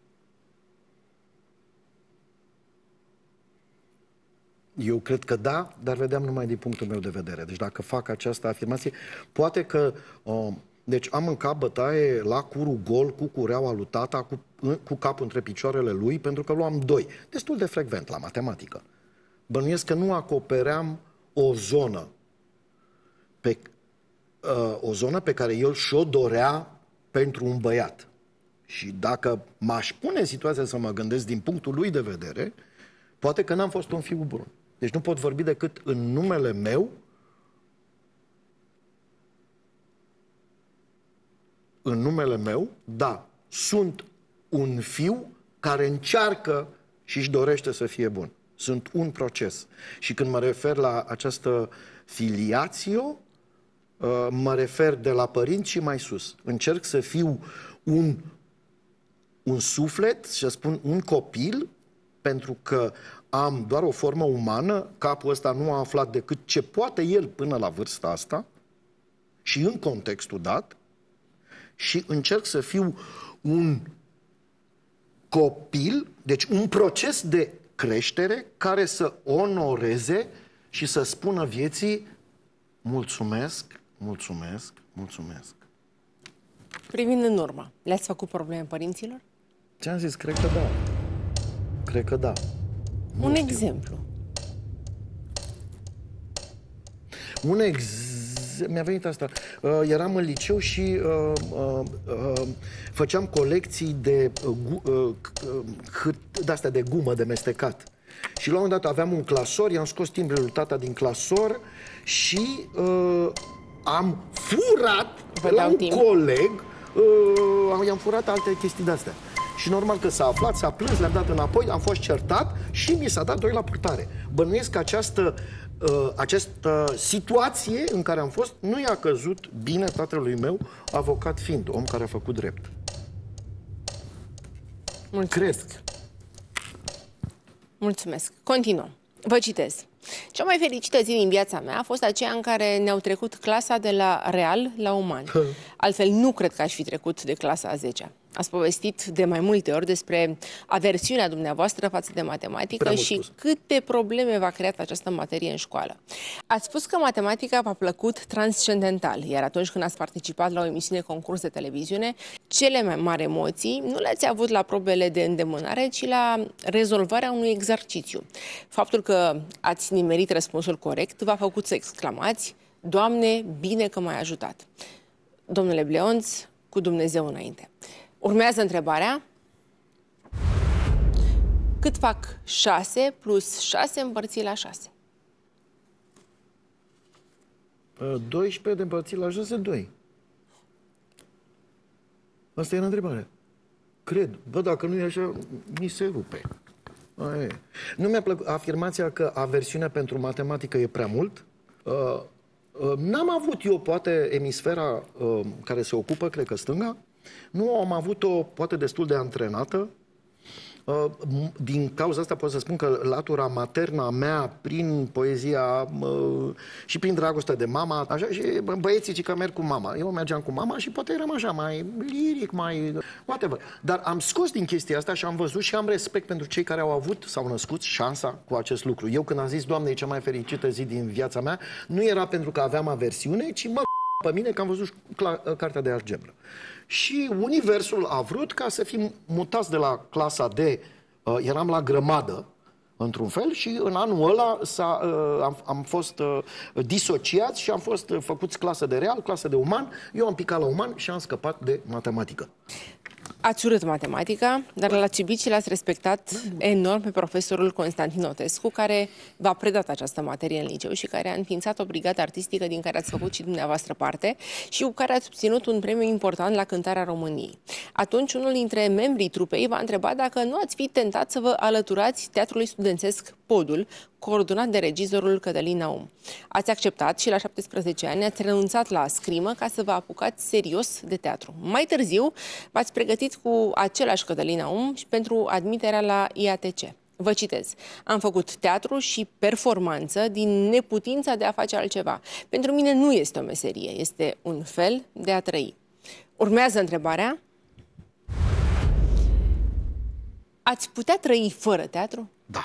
Eu cred că da, dar vedeam numai din punctul meu de vedere. Deci dacă fac această afirmație, poate că... deci am în cap bătaie la curul gol cu cureaua lui tata, cu capul între picioarele lui, pentru că luam 2. Destul de frecvent la matematică. Bănuiesc că nu acopeream o zonă pe care el și-o dorea pentru un băiat. Și dacă m-aș pune în situația să mă gândesc din punctul lui de vedere, poate că n-am fost un fiu bun. Deci nu pot vorbi decât în numele meu, da, sunt un fiu care încearcă și își dorește să fie bun. Sunt un proces. Și când mă refer la această filiațio, mă refer de la părinți și mai sus. Încerc să fiu un suflet, să spun un copil, pentru că am doar o formă umană, capul ăsta nu a aflat decât ce poate el până la vârsta asta, și în contextul dat și încerc să fiu un copil, deci un proces de creștere care să onoreze și să spună vieții mulțumesc, mulțumesc, mulțumesc. Privind în urmă, le-ați făcut probleme părinților? Ce-am zis? Cred că da. Cred că da. Un exemplu. Mi-a venit asta. Eram în liceu și făceam colecții de-astea de gumă de mestecat. Și la un moment dat aveam un clasor, i-am scos timbrele lui tata din clasor și am furat de la un coleg, i-am furat alte chestii de-astea. Și normal că s-a aflat, s-a plâns, le-am dat înapoi, am fost certat și mi s-a dat 2 la purtare. Bănuiesc că această situație în care am fost nu i-a căzut bine tatălui meu, avocat fiind, om care a făcut drept. Mulțumesc. Cred. Mulțumesc. Continuăm. Vă citez. Cea mai fericită zi din viața mea a fost aceea în care ne-au trecut clasa de la real la uman. Altfel nu cred că aș fi trecut de clasa a 10-a. Ați povestit de mai multe ori despre aversiunea dumneavoastră față de matematică și câte probleme v-a creat această materie în școală. Ați spus că matematica v-a plăcut transcendental, iar atunci când ați participat la o emisiune concurs de televiziune, cele mai mari emoții nu le-ați avut la probele de îndemânare, ci la rezolvarea unui exercițiu. Faptul că ați nimerit răspunsul corect v-a făcut să exclamați: Doamne, bine că m-ai ajutat! Domnule Bleonț, cu Dumnezeu înainte. Urmează întrebarea. Cât fac 6 plus 6 împărțit la 6? 12 de împărțit la 6, 2. Asta e întrebarea. Cred. Bă, dacă nu e așa, mi se rupe. Aia. Nu mi-a plăcut afirmația că aversiunea pentru matematică e prea mult. N-am avut eu, poate, emisfera care se ocupă, cred că stânga. Nu am avut-o, poate, destul de antrenată. Din cauza asta pot să spun că latura maternă a mea, prin poezia și prin dragostea de mama, așa, și băieții ci că merg cu mama. Eu mergeam cu mama și poate eram așa, mai liric, mai whatever. Dar am scos din chestia asta și am văzut și am respect pentru cei care au avut, s-au născut șansa cu acest lucru. Eu când am zis, Doamne, e cea mai fericită zi din viața mea, nu era pentru că aveam aversiune, ci pe mine că am văzut cartea de algebră. Și universul a vrut ca să fim mutați de la clasa de eram la grămadă, într-un fel, și în anul ăla am fost disociați și am fost făcuți clasă de real, clasă de uman. Eu am picat la uman și am scăpat de matematică. Ați urât matematica, dar la Cibici l-ați respectat enorm pe profesorul Constantin Otescu, care v-a predat această materie în liceu și care a înființat o brigadă artistică din care ați făcut și dumneavoastră parte și cu care ați obținut un premiu important la Cântarea României. Atunci, unul dintre membrii trupei v-a întrebat dacă nu ați fi tentat să vă alăturați teatrului studențesc Podul, coordonat de regizorul Cătălin Naum. Ați acceptat și la 17 ani ați renunțat la scrimă ca să vă apucați serios de teatru. Mai târziu v-ați pregătit cu același Cătălin Naum și pentru admiterea la IATC. Vă citez. Am făcut teatru și performanță din neputința de a face altceva. Pentru mine nu este o meserie, este un fel de a trăi. Urmează întrebarea. Ați putea trăi fără teatru? Da.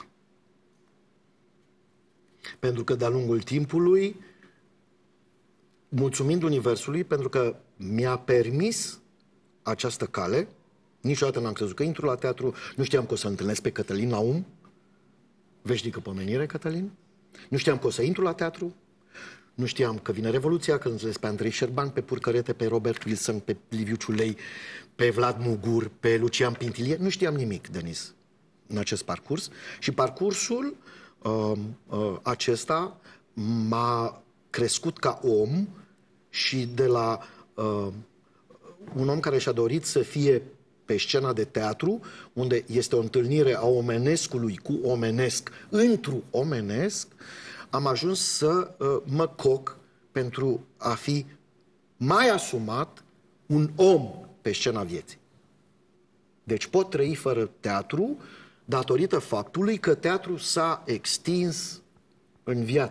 Pentru că de-a lungul timpului, mulțumind Universului, pentru că mi-a permis această cale, niciodată n-am crezut că intru la teatru, nu știam că o să întâlnesc pe Cătălin Naum, veșnică pomenire, Cătălin, nu știam că o să intru la teatru, nu știam că vine Revoluția, că înțeles pe Andrei Șerban, pe Purcărete, pe Robert Wilson, pe Liviu Ciulei, pe Vlad Mugur, pe Lucian Pintilie, nu știam nimic, Denis, în acest parcurs. Și parcursul acesta m-a crescut ca om și de la un om care și-a dorit să fie pe scena de teatru, unde este o întâlnire a omenescului cu omenesc, într-un omenesc, am ajuns să mă coc pentru a fi mai asumat un om pe scena vieții. Deci pot trăi fără teatru datorită faptului că teatru s-a extins în viață.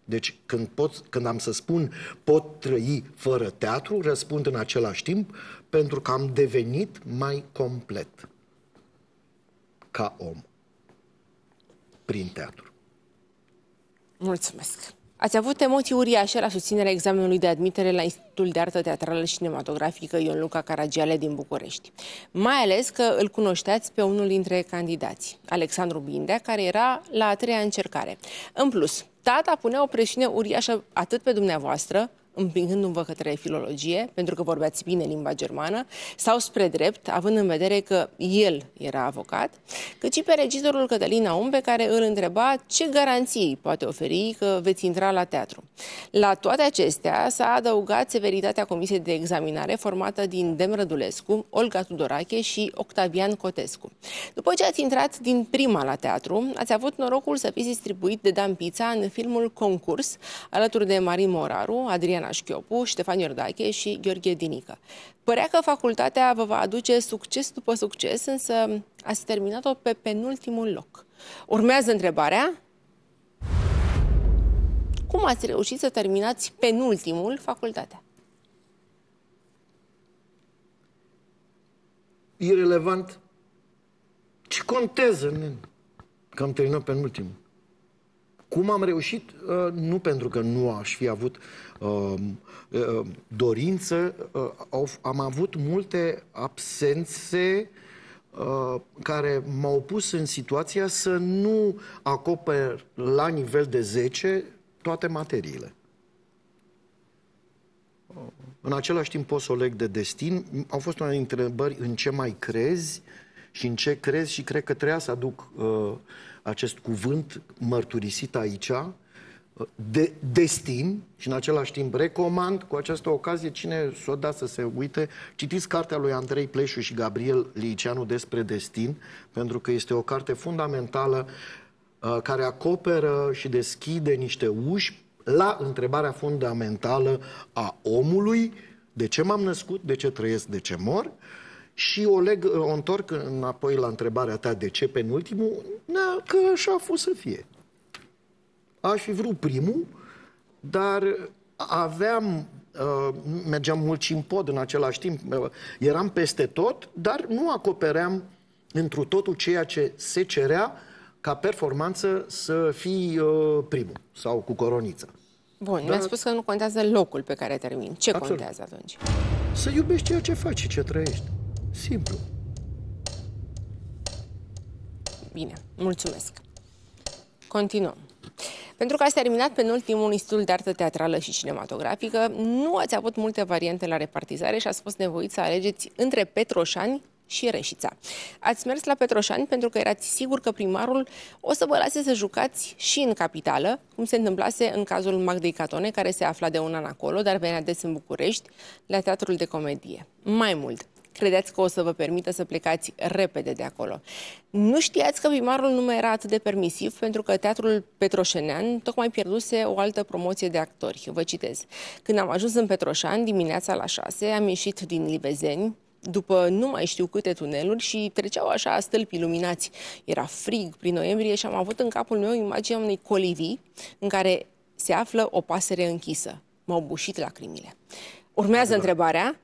Deci când am să spun pot trăi fără teatru, răspund în același timp pentru că am devenit mai complet ca om prin teatru. Mulțumesc. Ați avut emoții uriașe la susținerea examenului de admitere la Institutul de Artă Teatrală și Cinematografică Ion Luca Caragiale din București. Mai ales că îl cunoșteați pe unul dintre candidați, Alexandru Bindea, care era la a treia încercare. În plus, tata punea o presiune uriașă atât pe dumneavoastră, împingându-vă către filologie, pentru că vorbeați bine limba germană, sau spre drept, având în vedere că el era avocat, cât și pe regizorul Cătălin Naum, pe care îl întreba ce garanții poate oferi că veți intra la teatru. La toate acestea s-a adăugat severitatea Comisiei de Examinare, formată din Dem Rădulescu, Olga Tudorache și Octavian Cotescu. După ce ați intrat din prima la teatru, ați avut norocul să fiți distribuit de Dan Pizza în filmul Concurs, alături de Marin Moraru, Adrian Șchiopu, Ștefan Iordache și Gheorghe Dinică. Părea că facultatea vă va aduce succes după succes, însă ați terminat-o pe penultimul loc. Urmează întrebarea: cum ați reușit să terminați penultimul facultatea? Irelevant. Ce contează, că am terminat penultimul? Cum am reușit? Nu pentru că nu aș fi avut dorință. Am avut multe absențe care m-au pus în situația să nu acoper la nivel de 10 toate materiile. În același timp pot să o leg de destin. Au fost unele întrebări: în ce mai crezi și în ce crezi, și cred că trebuia să aduc acest cuvânt mărturisit aici, de destin, și în același timp recomand cu această ocazie, cine s-o da să se uite, citiți cartea lui Andrei Pleșu și Gabriel Liceanu despre destin, pentru că este o carte fundamentală care acoperă și deschide niște uși la întrebarea fundamentală a omului: de ce m-am născut, de ce trăiesc, de ce mor. Și o întorc înapoi la întrebarea ta: de ce penultimul? Că așa a fost să fie. Aș fi vrut primul, dar mergeam mult și în pod în același timp, eram peste tot, dar nu acopeream întru totul ceea ce se cerea ca performanță să fii primul sau cu coronița. Bun, mi-ați spus că nu contează locul pe care termin. Ce contează atunci? Să iubești ceea ce faci și ce trăiești. Simplu. Bine, mulțumesc. Continuăm. Pentru că ați terminat penultimul Institutul de Artă Teatrală și Cinematografică, nu ați avut multe variante la repartizare și ați fost nevoit să alegeți între Petroșani și Reșița. Ați mers la Petroșani pentru că erați sigur că primarul o să vă lase să jucați și în capitală, cum se întâmplase în cazul Magdei Catone, care se afla de un an acolo, dar venea des în București, la Teatrul de Comedie. Mai mult, credeți că o să vă permită să plecați repede de acolo. Nu știați că primarul nu mai era atât de permisiv, pentru că Teatrul Petroșenean tocmai pierduse o altă promoție de actori. Vă citez: când am ajuns în Petroșani dimineața la 6, am ieșit din Livezeni, după nu mai știu câte tuneluri, și treceau așa stâlpi iluminați. Era frig prin noiembrie și am avut în capul meu imaginea unei colivii în care se află o pasăre închisă. M-au bușit lacrimile. Urmează întrebarea: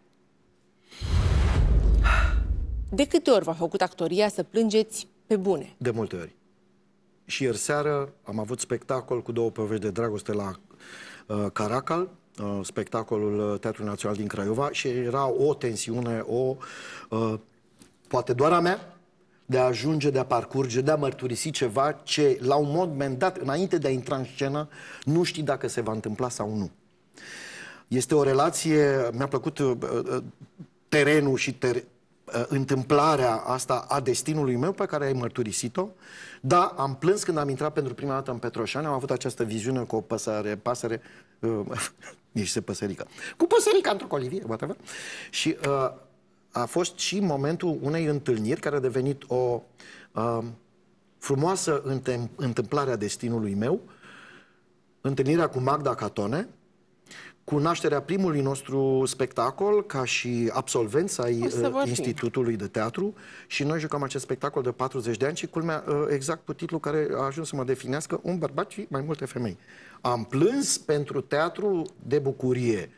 de câte ori v-a făcut actoria să plângeți pe bune? De multe ori. Și ieri seară am avut spectacol cu 2 povești de dragoste la Caracal, spectacolul Teatrului Național din Craiova, și era o tensiune, poate doar a mea, de a ajunge, de a parcurge, de a mărturisi ceva ce, la un moment dat, înainte de a intra în scenă, nu știi dacă se va întâmpla sau nu. Este o relație, mi-a plăcut terenul și întâmplarea asta a destinului meu pe care ai mărturisit-o. Da, am plâns când am intrat pentru prima dată în Petroșani, am avut această viziune cu o pasăre, nici se păsărică, cu păsărica într-o colivie, whatever. Și a fost și momentul unei întâlniri care a devenit o frumoasă întâmplare a destinului meu, întâlnirea cu Magda Catone, cu nașterea primului nostru spectacol ca și absolvenți ai Institutului de Teatru și noi jucam acest spectacol de 40 de ani și culmea exact cu titlul care a ajuns să mă definească: Un bărbat și mai multe femei. Am plâns pentru teatru de bucurie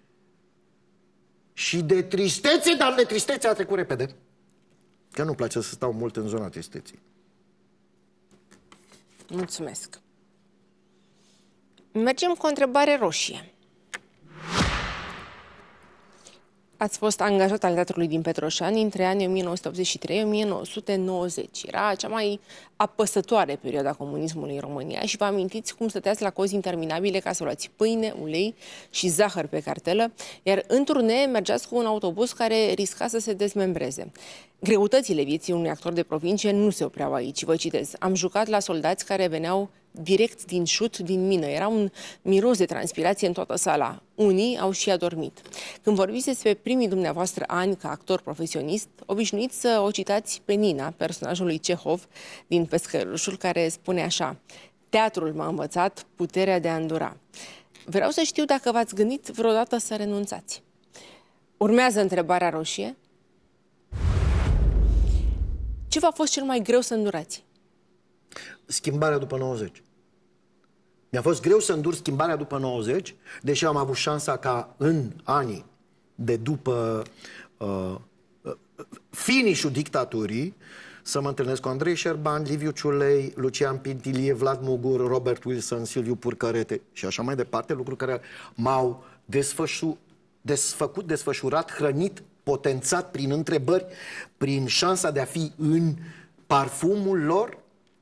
și de tristețe, dar de tristețe a trecut repede. Că nu-mi place să stau mult în zona tristeții. Mulțumesc. Mergem cu o întrebare roșie. Ați fost angajat al Teatrului din Petroșani între anii 1983-1990. Era cea mai apăsătoare perioada comunismului în România și vă amintiți cum stăteați la cozi interminabile ca să luați pâine, ulei și zahăr pe cartelă, iar în turnee mergeați cu un autobuz care risca să se dezmembreze. Greutățile vieții unui actor de provincie nu se opreau aici. Vă citez: am jucat la soldați care veneau direct din șut, din mină. Era un miros de transpirație în toată sala. Unii au și adormit. Când vorbiți despre primii dumneavoastră ani ca actor profesionist, obișnuiți să o citați pe Nina, personajul lui Cehov din Pescărușul, care spune așa: teatrul m-a învățat puterea de a îndura. Vreau să știu dacă v-ați gândit vreodată să renunțați. Urmează întrebarea roșie. Ce v-a fost cel mai greu să îndurați? Schimbarea după 90. Mi-a fost greu să îndur schimbarea după 90, deși am avut șansa ca în anii de după finish-ul dictaturii să mă întâlnesc cu Andrei Șerban, Liviu Ciulei, Lucian Pintilie, Vlad Mugur, Robert Wilson, Silviu Purcărete și așa mai departe, lucruri care m-au desfășurat, hrănit, potențat prin întrebări, prin șansa de a fi în parfumul lor.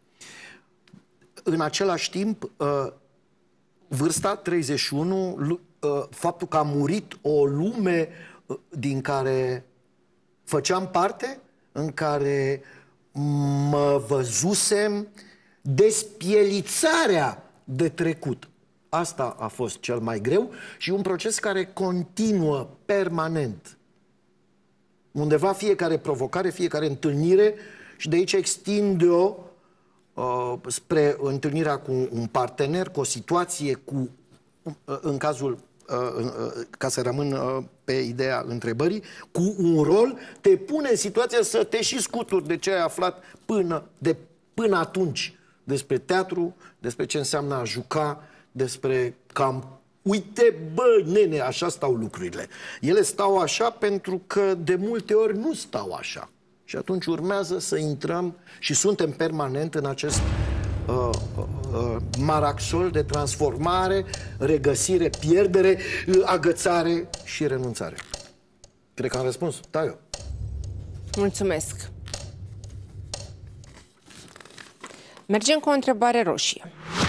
În același timp, vârsta 31, faptul că a murit o lume din care făceam parte, în care mă văzusem, despielițarea de trecut. Asta a fost cel mai greu și un proces care continuă permanent. Undeva fiecare provocare, fiecare întâlnire, și de aici extind-o spre întâlnirea cu un partener, cu o situație, cu, în cazul, ca să rămân pe ideea întrebării, cu un rol, te pune în situația să te și scuturi de ce ai aflat până atunci despre teatru, despre ce înseamnă a juca, despre cam uite, bă, nene, așa stau lucrurile. Ele stau așa pentru că de multe ori nu stau așa. Și atunci urmează să intrăm și suntem permanent în acest maraxol de transformare, regăsire, pierdere, agățare și renunțare. Cred că am răspuns. Da, eu. Mulțumesc. Mergem cu o întrebare roșie.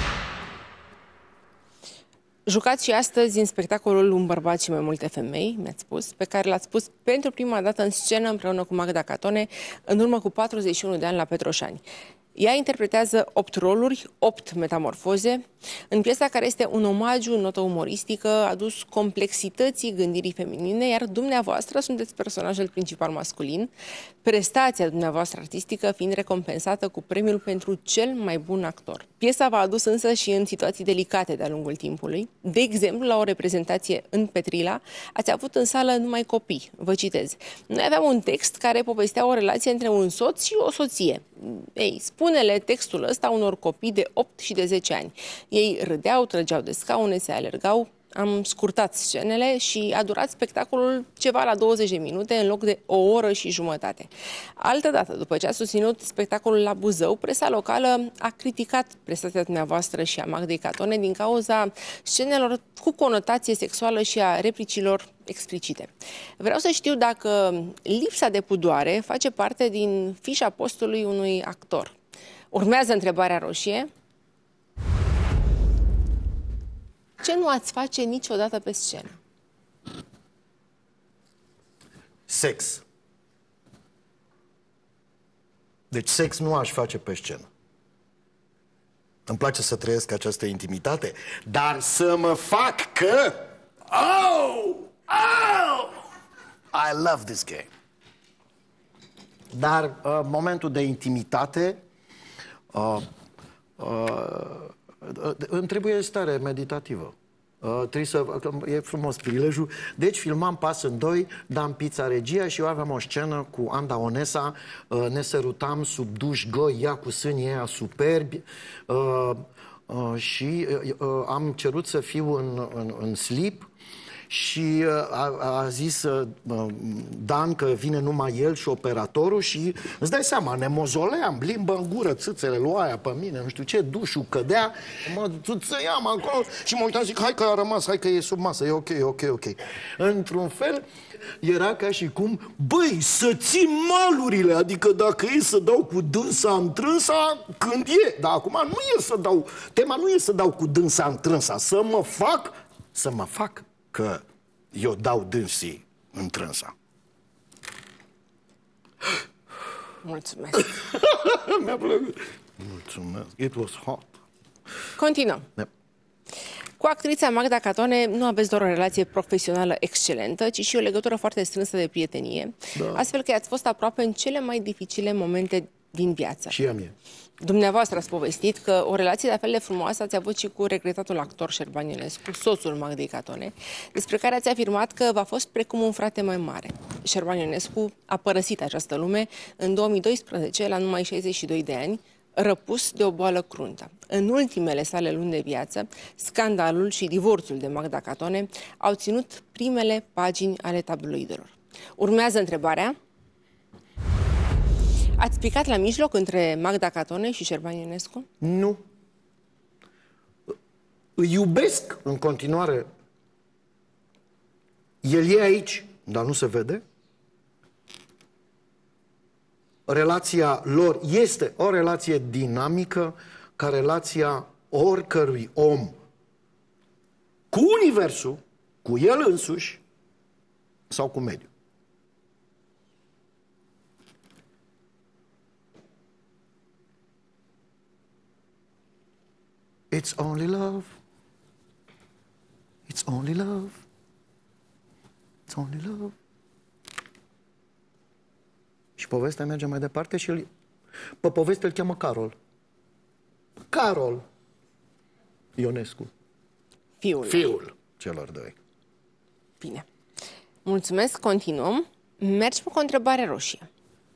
Jucați și astăzi în spectacolul Un bărbat și mai multe femei, mi-ați spus, pe care l-ați spus pentru prima dată în scenă împreună cu Magda Catone, în urmă cu 41 de ani la Petroșani. Ea interpretează 8 roluri, 8 metamorfoze, în piesa care este un omagiu în notă umoristică adus complexității gândirii feminine, iar dumneavoastră sunteți personajul principal masculin, prestația dumneavoastră artistică fiind recompensată cu premiul pentru cel mai bun actor. Piesa v-a adus însă și în situații delicate de-a lungul timpului. De exemplu, la o reprezentație în Petrila, ați avut în sală numai copii. Vă citez. Noi aveam un text care povestea o relație între un soț și o soție. Ei, spune-le textul ăsta unor copii de 8 și de 10 ani. Ei râdeau, trăgeau de scaune, se alergau. Am scurtat scenele și a durat spectacolul ceva la 20 de minute în loc de o oră și jumătate. Altădată, după ce a susținut spectacolul la Buzău, presa locală a criticat prestația dumneavoastră și a Magdei Catone din cauza scenelor cu conotație sexuală și a replicilor explicite. Vreau să știu dacă lipsa de pudoare face parte din fișa postului unui actor. Urmează întrebarea roșie. Ce nu ați face niciodată pe scenă? Sex. Deci sex nu aș face pe scenă. Îmi place să trăiesc această intimitate, dar să mă fac că... Oh! Oh! I love this game. Dar momentul de intimitate îmi trebuie stare meditativă. E frumos prilejul. Deci filmam Pas în doi, Dan Pizza regia și eu aveam o scenă cu Anda Onesa, ne sărutam sub duș goi, ea cu sânii aia superbi și am cerut să fiu în slip și a zis Dan că vine numai el și operatorul și îți dai seama, ne mozoleam, limbă în gură, țâțele lua aia pe mine, nu știu ce, dușul cădea, mă țâțăiam acolo și mă uitam, zic, hai că a rămas, hai că e sub masă, e ok. Într-un fel, era ca și cum, băi, să țin malurile, adică dacă e să dau cu dânsa întrânsa, când e, dar acum nu e să dau, tema nu e să dau cu dânsa întrânsa, să mă fac că eu dau dânsii întrânsa. Mulțumesc. Mi-a plăcut. Mulțumesc. It was hot. Continuăm. Yep. Cu actrița Magda Catone nu aveți doar o relație profesională excelentă, ci și o legătură foarte strânsă de prietenie, astfel că ați fost aproape în cele mai dificile momente din viață. Și a mie. Dumneavoastră ați povestit că o relație de fel de frumoasă ați avut și cu regretatul actor Șerban Ionescu, soțul Magdei Catone, despre care ați afirmat că v-a fost precum un frate mai mare. Șerban Ionescu a părăsit această lume în 2012, la numai 62 de ani, răpus de o boală cruntă. În ultimele sale luni de viață, scandalul și divorțul de Magda Catone au ținut primele pagini ale tabloidelor. Urmează întrebarea. Ați picat la mijloc între Magda Catone și Șerban Ionescu? Nu. Îi iubesc în continuare. El e aici, dar nu se vede. Relația lor este o relație dinamică, ca relația oricărui om cu universul, cu el însuși sau cu mediul. It's only love. It's only love. It's only love. Și povestea merge mai departe și pe poveste îl cheamă Carol. Carol Ionescu. Fiul celor doi. Bine. Mulțumesc, continuăm. Mergi cu o întrebare roșie.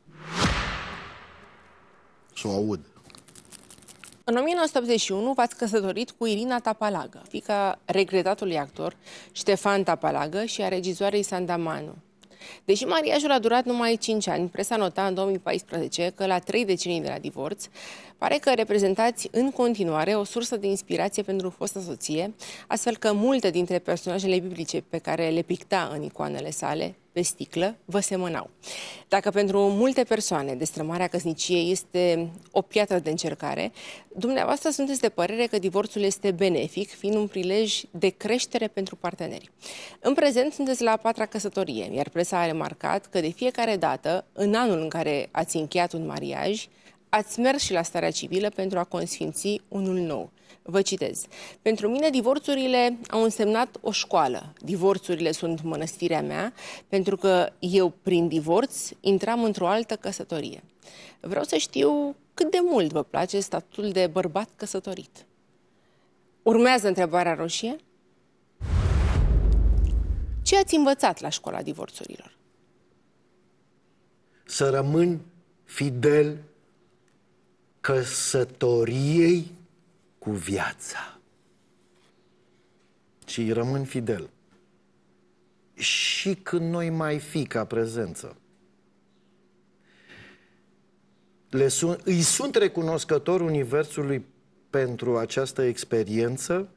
Să o aud. În 1981 v-ați căsătorit cu Irina Tapalagă, fiica regretatului actor Ștefan Tapalagă și a regizoarei Sanda Manu. Deși mariajul a durat numai 5 ani, presa nota în 2014 că la 3 decenii de la divorț, pare că reprezentați în continuare o sursă de inspirație pentru fosta soție, astfel că multe dintre personajele biblice pe care le picta în icoanele sale, pe sticlă, vă semănau. Dacă pentru multe persoane destrămarea căsniciei este o piatră de încercare, dumneavoastră sunteți de părere că divorțul este benefic, fiind un prilej de creștere pentru parteneri. În prezent sunteți la a 4-a căsătorie, iar presa a remarcat că de fiecare dată, în anul în care ați încheiat un mariaj, ați mers și la starea civilă pentru a consfinți unul nou. Vă citez. Pentru mine divorțurile au însemnat o școală. Divorțurile sunt mănăstirea mea, pentru că eu, prin divorț, intram într-o altă căsătorie. Vreau să știu cât de mult vă place statutul de bărbat căsătorit. Urmează întrebarea roșie. Ce ați învățat la școala divorțurilor? Să rămân fidel căsătoriei cu viața. Și rămân fidel. Și când noi mai fi ca prezență. Îi sunt recunoscător universului pentru această experiență,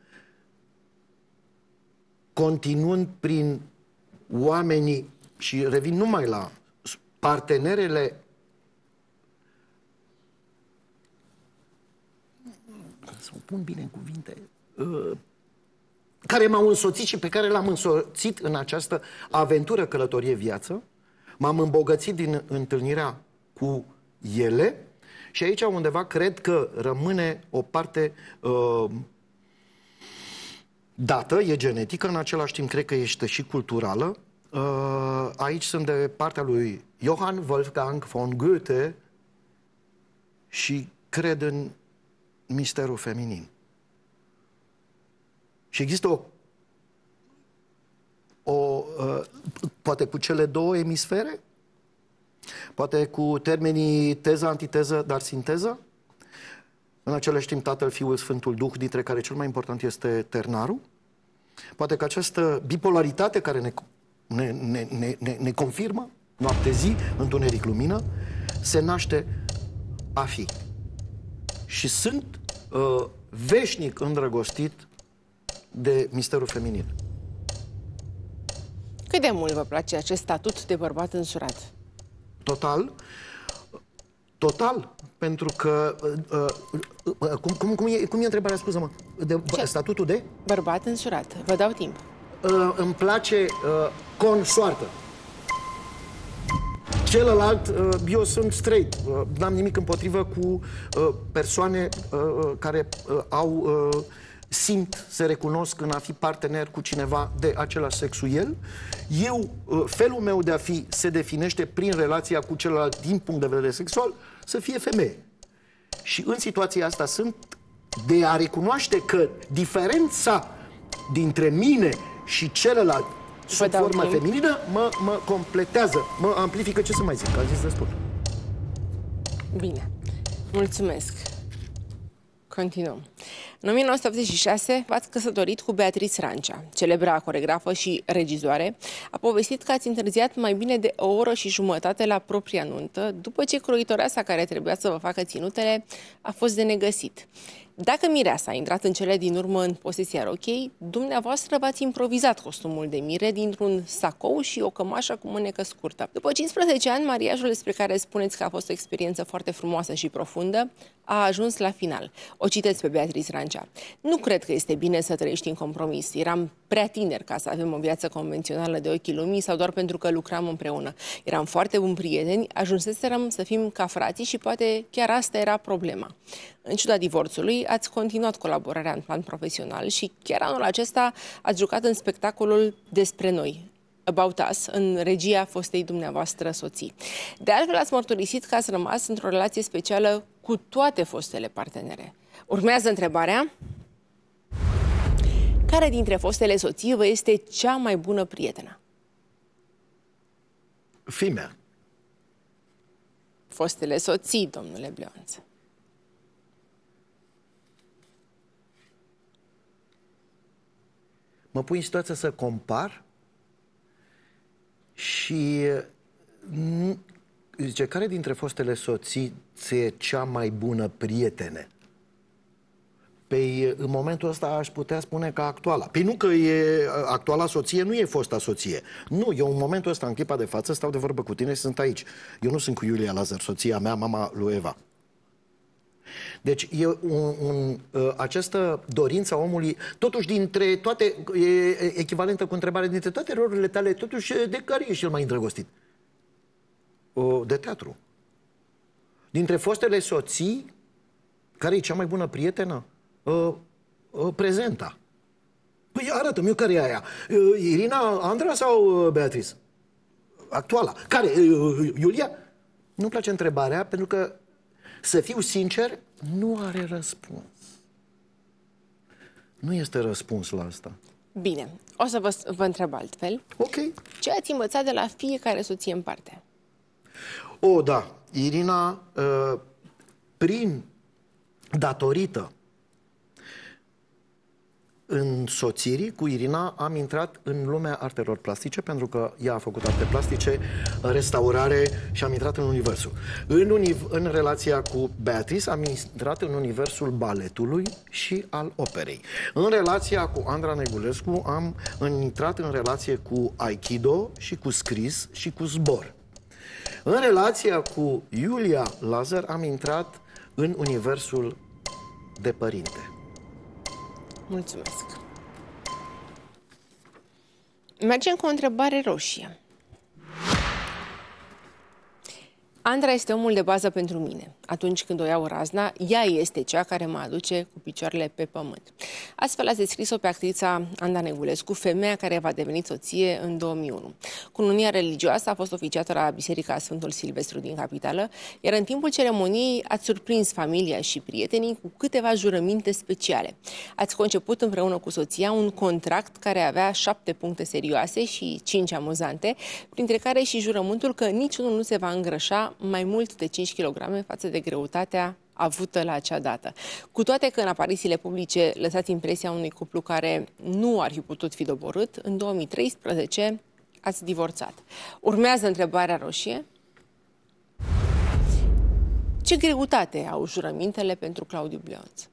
continuând prin oamenii, și revin numai la partenerele să o pun bine în cuvinte, care m-au însoțit și pe care l-am însoțit în această aventură călătorie-viață. M-am îmbogățit din întâlnirea cu ele și aici undeva cred că rămâne o parte dată, e genetică, în același timp cred că este și culturală. Aici sunt de partea lui Johann Wolfgang von Goethe și cred în misterul feminin. Și există o poate cu cele două emisfere? Poate cu termenii teză, antiteză, dar sinteză? În același timp Tatăl, Fiul, Sfântul Duh, dintre care cel mai important este ternarul? Poate că această bipolaritate care ne confirmă noapte-zi, întuneric-lumină, se naște a fi. Și sunt veșnic îndrăgostit de misterul feminin. Cât de mult vă place acest statut de bărbat însurat? Total. Total. Pentru că... cum e întrebarea, scuză-mă? Statutul de? Bărbat însurat. Vă dau timp. Îmi place consoartă. Celălalt, eu sunt straight. N-am nimic împotrivă cu persoane care simt, se recunosc în a fi partener cu cineva de același sexuel. Felul meu de a fi se definește prin relația cu celălalt din punct de vedere sexual, să fie femeie. Și în situația asta sunt de a recunoaște că diferența dintre mine și celălalt sub formă feminină mă completează, mă amplifică, ce să mai zic, am zis destul. Bine, mulțumesc. Continuăm. În 1986 v-ați căsătorit cu Beatrice Rancea, celebra coregrafă și regizoare. A povestit că ați întârziat mai bine de o oră și jumătate la propria nuntă, după ce croitoreasa care trebuia să vă facă ținutele a fost de negăsit. Dacă mireasa a intrat în cele din urmă în posesia rochiei, dumneavoastră v-ați improvizat costumul de mire dintr-un sacou și o cămașă cu mânecă scurtă. După 15 ani, mariajul despre care spuneți că a fost o experiență foarte frumoasă și profundă a ajuns la final. O citeți pe Beatrice Rancea. Nu cred că este bine să trăiești în compromis. Eram prea tineri ca să avem o viață convențională de ochii lumii sau doar pentru că lucram împreună. Eram foarte buni prieteni, ajunseserăm să fim ca frații și poate chiar asta era problema. În ciuda divorțului, ați continuat colaborarea în plan profesional și chiar anul acesta ați jucat în spectacolul Despre noi, About Us, în regia fostei dumneavoastră soții. De altfel, ați mărturisit că ați rămas într-o relație specială cu toate fostele partenere. Urmează întrebarea: care dintre fostele soții vă este cea mai bună prietenă? Fimea. Fostele soții, domnule Bleonț. Mă pui în situația să compar și zice, care dintre fostele soții ți-e cea mai bună prietene? Păi în momentul ăsta aș putea spune că actuala. Păi nu că e actuala soție, nu e fosta soție. Nu, eu în momentul ăsta, în clipa de față, stau de vorbă cu tine și sunt aici. Eu nu sunt cu Iulia Lazar, soția mea, mama lui Eva. Deci e această dorință a omului, totuși dintre toate, e echivalentă cu întrebarea, dintre toate rolurile tale, totuși de care ești cel mai îndrăgostit? De teatru. Dintre fostele soții, care e cea mai bună prietenă? Prezenta. Păi arată-mi eu care e aia. Irina, Andra sau Beatrice? Actuala. Care? Iulia? Nu-mi place întrebarea, pentru că, să fiu sincer, nu are răspuns. Nu este răspuns la asta. Bine, o să vă întreb altfel. Ok. Ce ați învățat de la fiecare soție în parte? Da. Irina, datorită însoțirii cu Irina, am intrat în lumea artelor plastice, pentru că ea a făcut arte plastice, restaurare, și am intrat în universul. În relația cu Beatrice am intrat în universul baletului și al operei. În relația cu Andra Negulescu am intrat în relație cu Aikido și cu scris și cu zbor. În relația cu Iulia Lazar am intrat în universul de părinte. Mulțumesc. Mergem cu o întrebare roșie. Andra este omul de bază pentru mine. Atunci când o iau razna, ea este cea care mă aduce cu picioarele pe pământ. Astfel ați descris-o pe actrița Andra Negulescu, femeia care va deveni soție în 2001. Cununia religioasă a fost oficiată la Biserica Sfântul Silvestru din capitală, iar în timpul ceremoniei ați surprins familia și prietenii cu câteva jurăminte speciale. Ați conceput împreună cu soția un contract care avea 7 puncte serioase și 5 amuzante, printre care și jurământul că niciunul nu se va îngrășa mai mult de 5 kg față de greutatea avută la acea dată. Cu toate că în aparițiile publice lăsați impresia unui cuplu care nu ar fi putut fi doborât, în 2013 ați divorțat. Urmează întrebarea roșie. Ce greutate au jurămintele pentru Claudiu Bleonț?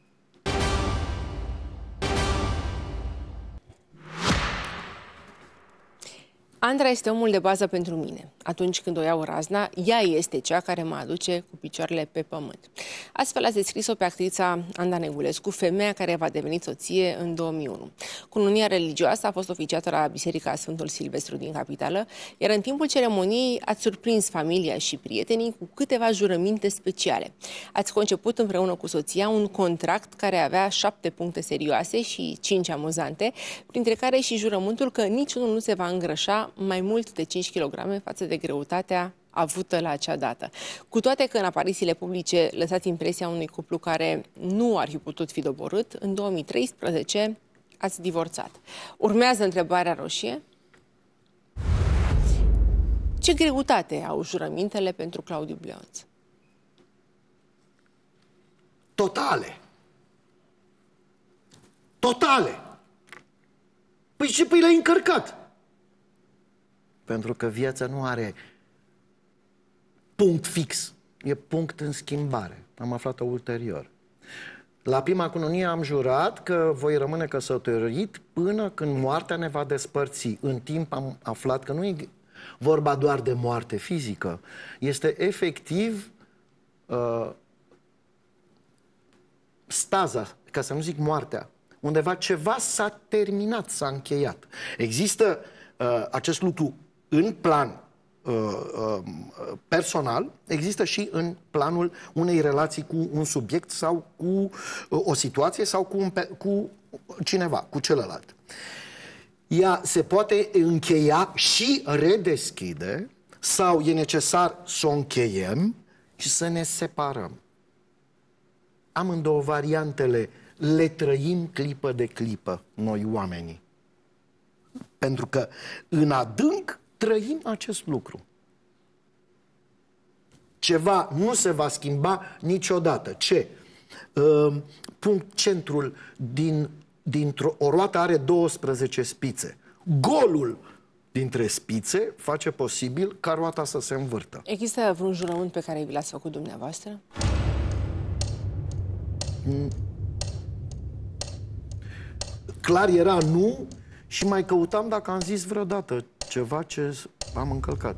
Andra este omul de bază pentru mine. Atunci când o iau razna, ea este cea care mă aduce cu picioarele pe pământ. Astfel ați descris-o pe actrița Anda Negulescu, femeia care va deveni soție în 2001. Cununia religioasă a fost oficiată la Biserica Sfântul Silvestru din capitală, iar în timpul ceremoniei ați surprins familia și prietenii cu câteva jurăminte speciale. Ați conceput împreună cu soția un contract care avea 7 puncte serioase și 5 amuzante, printre care și jurământul că niciunul nu se va îngrășa mai mult de 5 kg față de greutatea avută la acea dată. Cu toate că în aparițiile publice lăsați impresia unui cuplu care nu ar fi putut fi doborât, în 2013 ați divorțat. Urmează întrebarea roșie. Ce greutate au jurămintele pentru Claudiu Bleonț? Totale. Totale. Păi și pe le-ai încărcat. Pentru că viața nu are punct fix, e punct în schimbare. Am aflat-o ulterior. La prima cununie am jurat că voi rămâne căsătorit până când moartea ne va despărți. În timp am aflat că nu e vorba doar de moarte fizică, este efectiv staza, ca să nu zic moartea. Undeva ceva s-a terminat, s-a încheiat. Există acest lucru în plan personal, există și în planul unei relații cu un subiect sau cu o situație sau cu cineva, cu celălalt. Ea se poate încheia și redeschide sau e necesar să o încheiem și să ne separăm. Amândouă variantele le trăim clipă de clipă, noi oamenii. Pentru că în adânc trăim acest lucru. Ceva nu se va schimba niciodată. Ce? Centrul o roată are 12 spițe. Golul dintre spițe face posibil ca roata să se învârtă. Există vreun jurământ pe care vi l-ați făcut dumneavoastră? Clar era nu și mai căutam dacă am zis vreodată ceva ce am încălcat.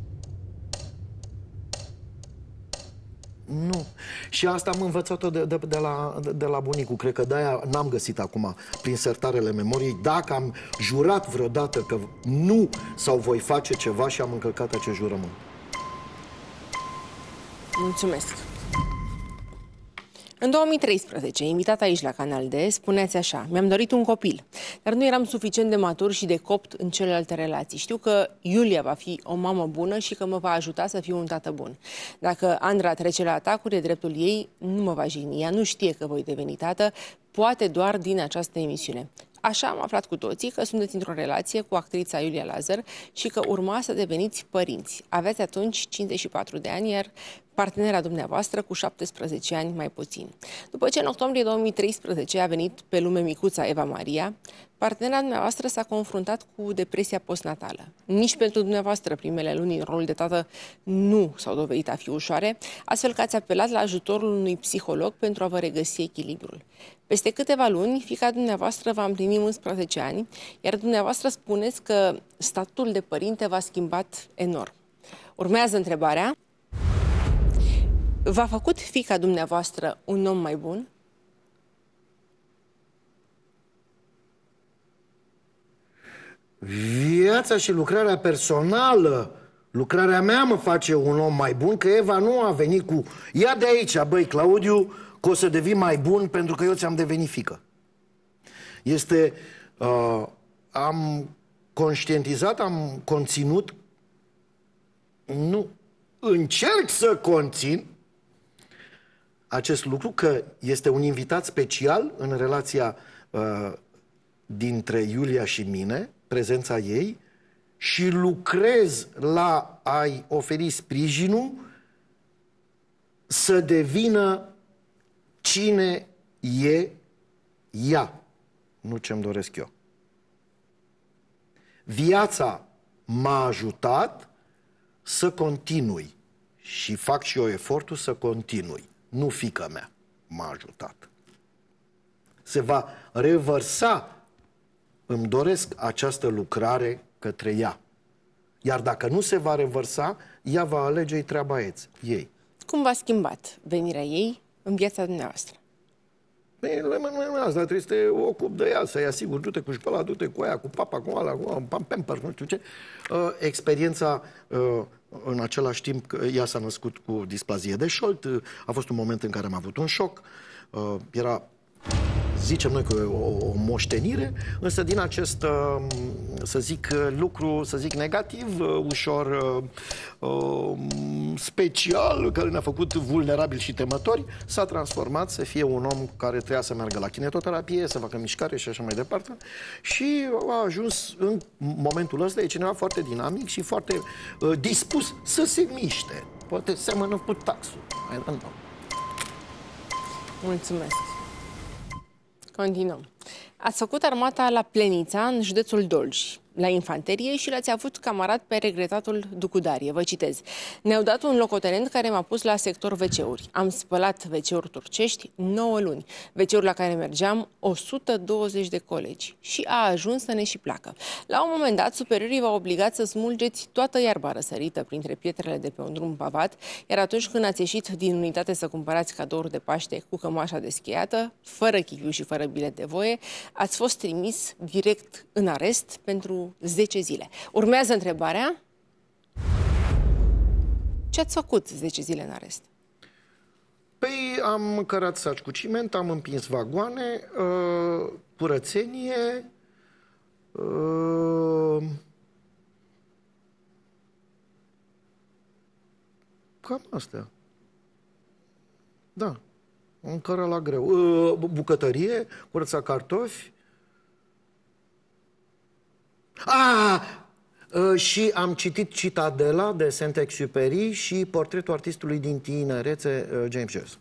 Nu. Și asta am învățat-o de la bunicul. Cred că de-aia n-am găsit acum prin sertarele memoriei dacă am jurat vreodată că nu sau voi face ceva și am încălcat acest jurământ. Mulțumesc. În 2013, invitat aici la Canal D, spuneați așa: mi-am dorit un copil, dar nu eram suficient de matur și de copt în celelalte relații. Știu că Iulia va fi o mamă bună și că mă va ajuta să fiu un tată bun. Dacă Andra trece la atacuri, e dreptul ei, nu mă va jigni. Ea nu știe că voi deveni tată, poate doar din această emisiune. Așa am aflat cu toții că sunteți într-o relație cu actrița Iulia Lazar și că urma să deveniți părinți. Aveți atunci 54 de ani, iar partenera dumneavoastră cu 17 ani mai puțin. După ce în octombrie 2013 a venit pe lume micuța Eva Maria, partenera dumneavoastră s-a confruntat cu depresia postnatală. Nici pentru dumneavoastră primele luni în rolul de tată nu s-au dovedit a fi ușoare, astfel că ați apelat la ajutorul unui psiholog pentru a vă regăsi echilibrul. Peste câteva luni, fiica dumneavoastră va împlini 11 ani, iar dumneavoastră spuneți că statutul de părinte v-a schimbat enorm. Urmează întrebarea: v-a făcut fiica dumneavoastră un om mai bun? Viața și lucrarea personală, lucrarea mea mă face un om mai bun, că Eva nu a venit cu ia de aici, băi, Claudiu, că o să devii mai bun pentru că eu ți-am devenit fiică. Am conștientizat am conținut, nu, încerc să conțin acest lucru, că este un invitat special în relația dintre Iulia și mine, prezența ei, și lucrez la a-i oferi sprijinul să devină cine e ea, nu ce-mi doresc eu. Viața m-a ajutat să continui și fac și eu efortul să continui. Nu fiica mea m-a ajutat. Se va revărsa, îmi doresc această lucrare către ea. Iar dacă nu se va revărsa, ea va alege treaba ei. Cum v-a schimbat venirea ei în viața dumneavoastră? Asta trebuie să te ocupi de ea, să-i asiguri, du-te cu școala, du-te cu aia, cu papa, cu ala, cu Pampers, nu știu ce. Experiența, în același timp, ea s-a născut cu displazie de șold, a fost un moment în care am avut un șoc, era, zicem noi, că o moștenire, însă din acest, să zic, lucru, să zic, negativ, ușor special, care ne-a făcut vulnerabili și temători, s-a transformat să fie un om care trebuia să meargă la kinetoterapie, să facă mișcare și așa mai departe, și a ajuns în momentul ăsta, e cineva foarte dinamic și foarte dispus să se miște. Poate seamănă cu taxul. Mulțumesc. Continuăm. Ați făcut armata la Plenița, în județul Dolj, la infanterie, și l-ați avut camarad pe regretatul Ducu Darie. Vă citez. Ne-au dat un locotenent care m-a pus la sector WC-uri. Am spălat WC-uri turcești 9 luni. WC-uri la care mergeam 120 de colegi. Și a ajuns să ne și placă. La un moment dat, superiorii v-au obligat să smulgeți toată iarba răsărită printre pietrele de pe un drum pavat, iar atunci când ați ieșit din unitate să cumpărați cadouri de Paște cu cămașa deschiată, fără chichiu și fără bilet de voie, ați fost trimis direct în arest pentru 10 zile. Urmează întrebarea: ce ați făcut 10 zile în arest? Păi am cărat saci cu ciment, am împins vagoane, curățenie, cam astea. Da, am cărat la greu. Bucătărie, curăța cartofi. Și am citit Citadela de Saint-Exupéry și Portretul artistului din tinerețe, James Joyce.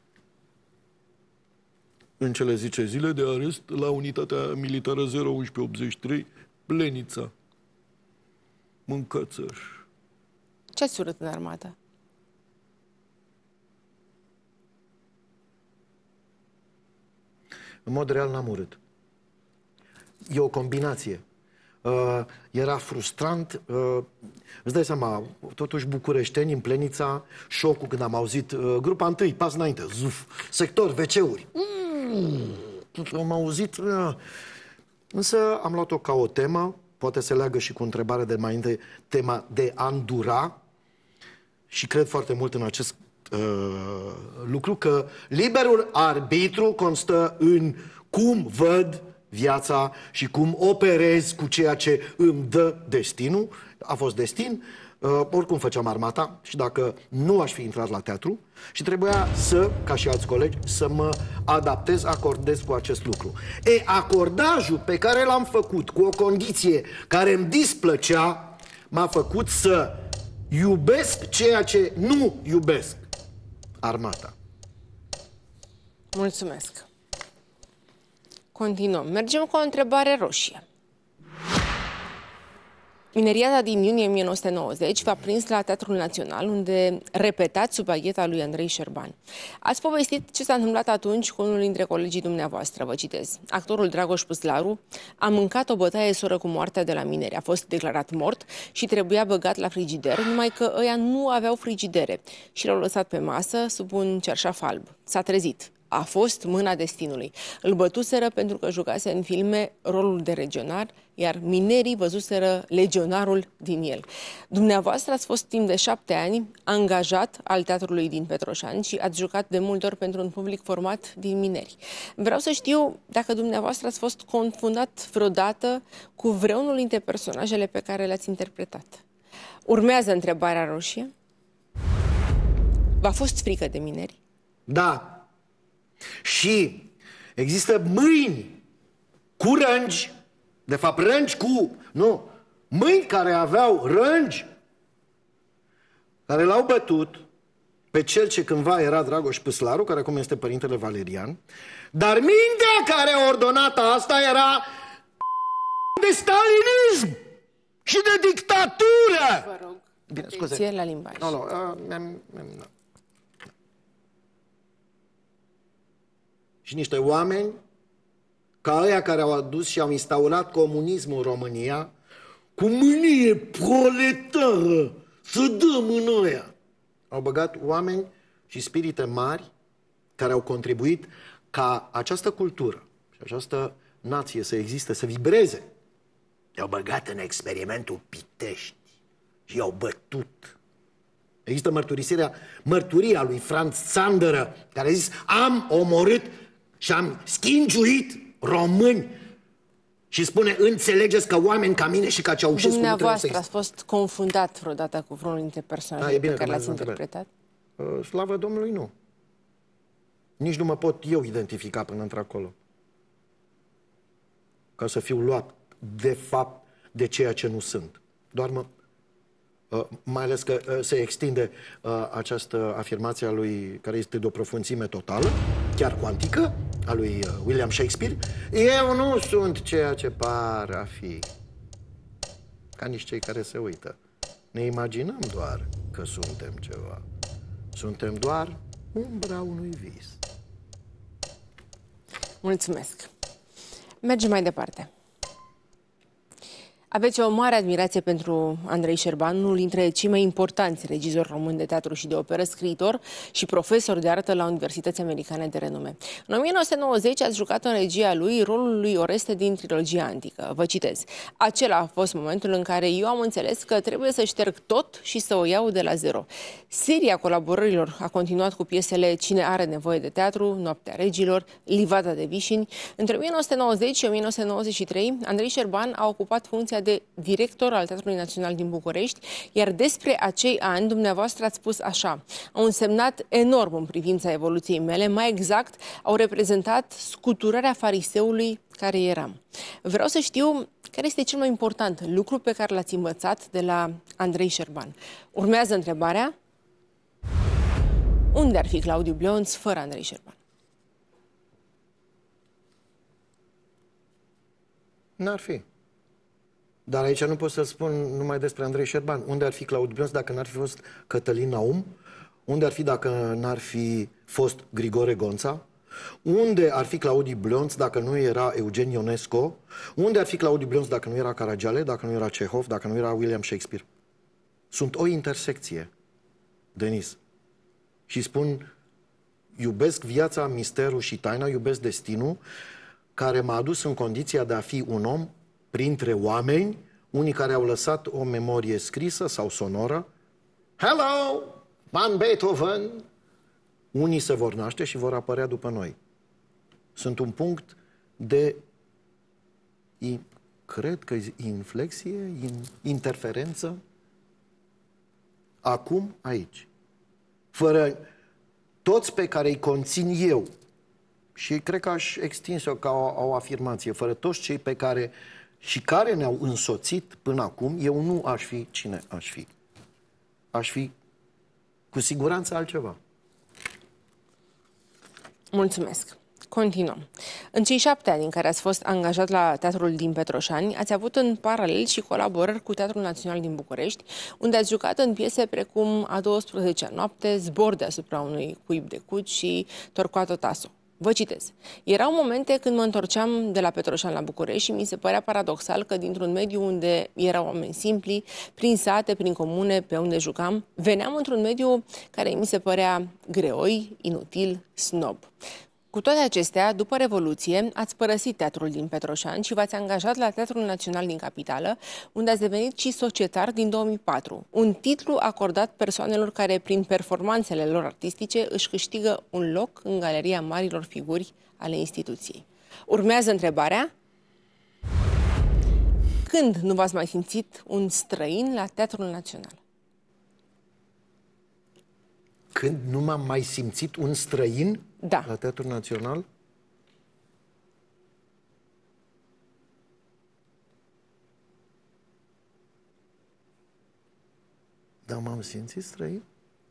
În cele 10 zile de arest la unitatea militară 01183, Plenița, Mâncățăș. Ce ați urât în armată? În mod real n-am urât. E o combinație. Era frustrant. Îți dai seama, totuși bucureșteni în Plenița, șocul când am auzit grupa întâi, pas înainte, zuf, sector, WC-uri. Am auzit, însă am luat-o ca o temă, poate se leagă și cu întrebarea de mai înainte, tema de a îndura, și cred foarte mult în acest lucru, că liberul arbitru constă în cum văd viața și cum operez cu ceea ce îmi dă destinul. A fost destin, oricum făceam armata și dacă nu aș fi intrat la teatru, și trebuia să, ca și alți colegi, să mă adaptez, acordez cu acest lucru. Acordajul pe care l-am făcut cu o condiție care îmi displăcea m-a făcut să iubesc ceea ce nu iubesc. Armata. Mulțumesc. Continuăm. Mergem cu o întrebare roșie. Mineriada din iunie 1990 v-a prins la Teatrul Național, unde repetați subagheta lui Andrei Șerban. Ați povestit ce s-a întâmplat atunci cu unul dintre colegii dumneavoastră, vă citez. Actorul Dragoș Păslaru a mâncat o bătaie soră cu moartea de la mineri. A fost declarat mort și trebuia băgat la frigider, numai că ăia nu aveau frigidere și l-au lăsat pe masă sub un cerșaf alb. S-a trezit. A fost mâna destinului. Îl bătuseră pentru că jucase în filme rolul de legionar, iar minerii văzuseră legionarul din el. Dumneavoastră ați fost timp de 7 ani angajat al teatrului din Petroșani și ați jucat de multe ori pentru un public format din mineri. Vreau să știu dacă dumneavoastră ați fost confundat vreodată cu vreunul dintre personajele pe care le-ați interpretat. Urmează întrebarea roșie. V-a fost frică de mineri? Da. Și există mâini cu rângi, de fapt rângi cu... Nu, mâini care aveau rângi, care l-au bătut pe cel ce cândva era Dragoș Păslaru, care acum este părintele Valerian, dar mintea care a ordonat asta era de stalinism și de dictatură. Vă rog, bine, scuze. La limbaj. Nu. Și niște oameni ca ăia care au adus și au instaurat comunismul în România cu mânie proletară să dăm în ăia. Au băgat oameni și spirite mari care au contribuit ca această cultură și această nație să existe, să vibreze. I-au băgat în experimentul Pitești și i-au bătut. Există mărturia lui Franz Zanderer, care a zis: am omorât și am schingiuit români. Și spune: înțelegeți că oameni ca mine și ca Ceaușescu... Dumneavoastră ați fost confundat vreodată cu vreunul dintre personajele pe care le-ați interpretat? Slavă Domnului, nu. Nici nu mă pot eu identifica până într-acolo. Ca să fiu luat, de fapt, de ceea ce nu sunt. Doar mai ales că se extinde această afirmație a lui, care este de o profunzime totală, chiar cuantică, a lui William Shakespeare. Eu nu sunt ceea ce par a fi. Ca nici cei care se uită. Ne imaginăm doar că suntem ceva. Suntem doar umbra unui vis. Mulțumesc. Mergem mai departe. Aveți o mare admirație pentru Andrei Șerban, unul dintre cei mai importanți regizori români de teatru și de operă, scriitor și profesor de artă la universități americane de renume. În 1990 ați jucat în regia lui rolul lui Oreste din trilogia antică. Vă citez: acela a fost momentul în care eu am înțeles că trebuie să șterg tot și să o iau de la zero. Seria colaborărilor a continuat cu piesele Cine are nevoie de teatru, Noaptea regilor, Livada de vișini. Între 1990 și 1993, Andrei Șerban a ocupat funcția de director al Teatrului Național din București, iar despre acei ani dumneavoastră ați spus așa: au însemnat enorm în privința evoluției mele, mai exact au reprezentat scuturarea fariseului care eram. Vreau să știu care este cel mai important lucru pe care l-ați învățat de la Andrei Șerban. Urmează întrebarea: unde ar fi Claudiu Blionț fără Andrei Șerban? N-ar fi. Dar aici nu pot să spun numai despre Andrei Șerban. Unde ar fi Claudiu Blionț dacă n-ar fi fost Cătălin Naum? Unde ar fi dacă n-ar fi fost Grigore Gonța? Unde ar fi Claudiu Blionț dacă nu era Eugen Ionesco? Unde ar fi Claudiu Blionț dacă nu era Caragiale, dacă nu era Cehov, dacă nu era William Shakespeare? Sunt o intersecție, Denis. Și spun: iubesc viața, misterul și taina, iubesc destinul, care m-a adus în condiția de a fi un om printre oameni, unii care au lăsat o memorie scrisă sau sonoră. Hello, Van Beethoven! Unii se vor naște și vor apărea după noi. Sunt un punct de, cred că inflexie, interferență, acum, aici. Fără toți pe care îi conțin eu, și cred că aș extins-o ca o afirmație, fără toți cei pe care și care ne-au însoțit până acum, eu nu aș fi cine aș fi. Aș fi cu siguranță altceva. Mulțumesc. Continuăm. În cei 7 ani în care ați fost angajat la Teatrul din Petroșani, ați avut în paralel și colaborări cu Teatrul Național din București, unde ați jucat în piese precum A 12-a noapte, Zbor deasupra unui cuib de cuci și Torquato Tasso. Vă citez: erau momente când mă întorceam de la Petroșani la București și mi se părea paradoxal că dintr-un mediu unde erau oameni simpli, prin sate, prin comune, pe unde jucam, veneam într-un mediu care mi se părea greoi, inutil, snob. Cu toate acestea, după Revoluție, ați părăsit teatrul din Petroșani și v-ați angajat la Teatrul Național din Capitală, unde ați devenit și societar din 2004. Un titlu acordat persoanelor care, prin performanțele lor artistice, își câștigă un loc în galeria marilor figuri ale instituției. Urmează întrebarea: când nu v-ați mai simțit un străin la Teatrul Național? Când nu m-am mai simțit un străin la Teatrul Național? Da, m-am simțit străin?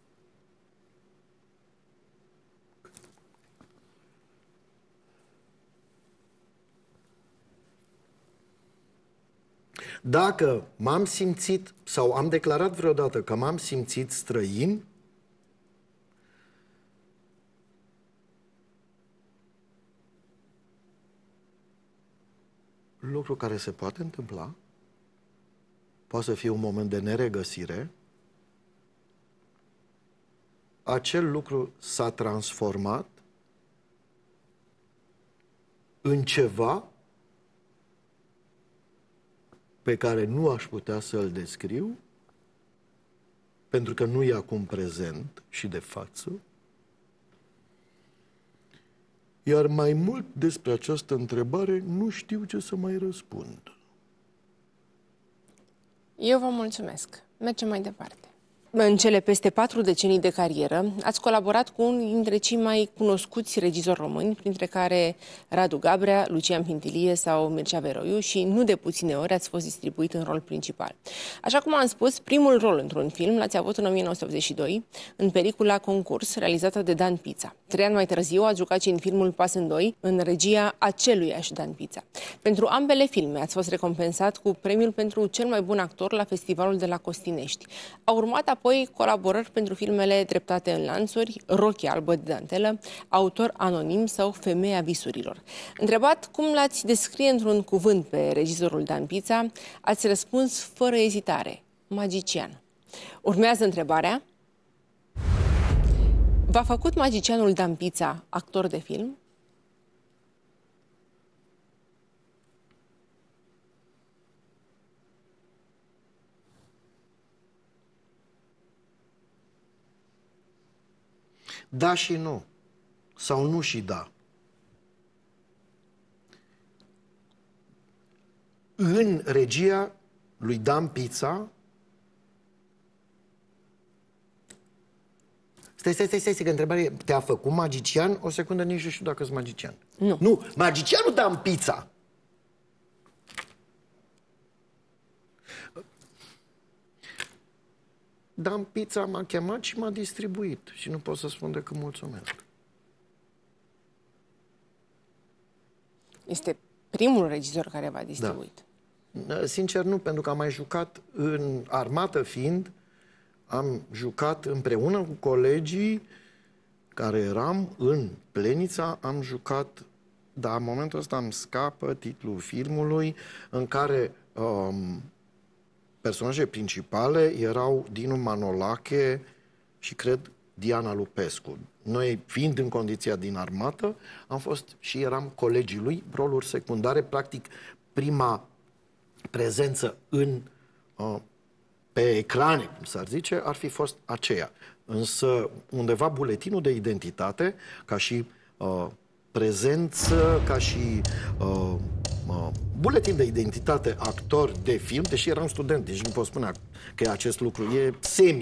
Dacă m-am simțit sau am declarat vreodată că m-am simțit străin, lucru care se poate întâmpla, poate să fie un moment de neregăsire, acel lucru s-a transformat în ceva pe care nu aș putea să-l descriu, pentru că nu e acum prezent și de față. Iar mai mult despre această întrebare nu știu ce să mai răspund. Eu vă mulțumesc. Mergem mai departe. În cele peste 4 decenii de carieră, ați colaborat cu unii dintre cei mai cunoscuți regizori români, printre care Radu Gabrea, Lucian Pintilie sau Mircea Veroiu, și nu de puține ori ați fost distribuit în rol principal. Așa cum am spus, primul rol într-un film l-ați avut în 1982, în pelicula Concurs, realizată de Dan Pița. 3 ani mai târziu ați jucat și în filmul Pas în doi, în regia aceluiași Dan Pița. Pentru ambele filme ați fost recompensat cu premiul pentru cel mai bun actor la Festivalul de la Costinești. A urmat apoi colaborări pentru filmele Dreptate în lanțuri, Rochie albă de dantelă, Autor anonim sau Femeia visurilor. Întrebat cum l-ați descrie într-un cuvânt pe regizorul Dan Pița, ați răspuns fără ezitare: magician. Urmează întrebarea: v-a făcut magicianul Dan Pița actor de film? Da și nu. Sau nu și da. În regia lui Dan Pița... Stai, că întrebarea e, te-a făcut magician? O secundă, nici nu știu dacă sunt magician. Nu, magicianul Dan Pița. Dan Pița m-a chemat și m-a distribuit. Și nu pot să spun decât mulțumesc. Este primul regizor care v-a distribuit. Da. Sincer nu, pentru că am mai jucat în armată fiind, am jucat împreună cu colegii care eram în Plenița, am jucat, dar în momentul ăsta îmi scapă titlul filmului, în care personaje principale erau Dinu Manolache și, cred, Diana Lupescu. Noi, fiind în condiția din armată, am fost și eram colegii lui, roluri secundare, practic prima prezență pe ecrane, cum s-ar zice, ar fi fost aceea. Însă, undeva buletinul de identitate, ca și prezență, ca și buletin de identitate actor de film, deși eram student, deci nu pot spune că acest lucru e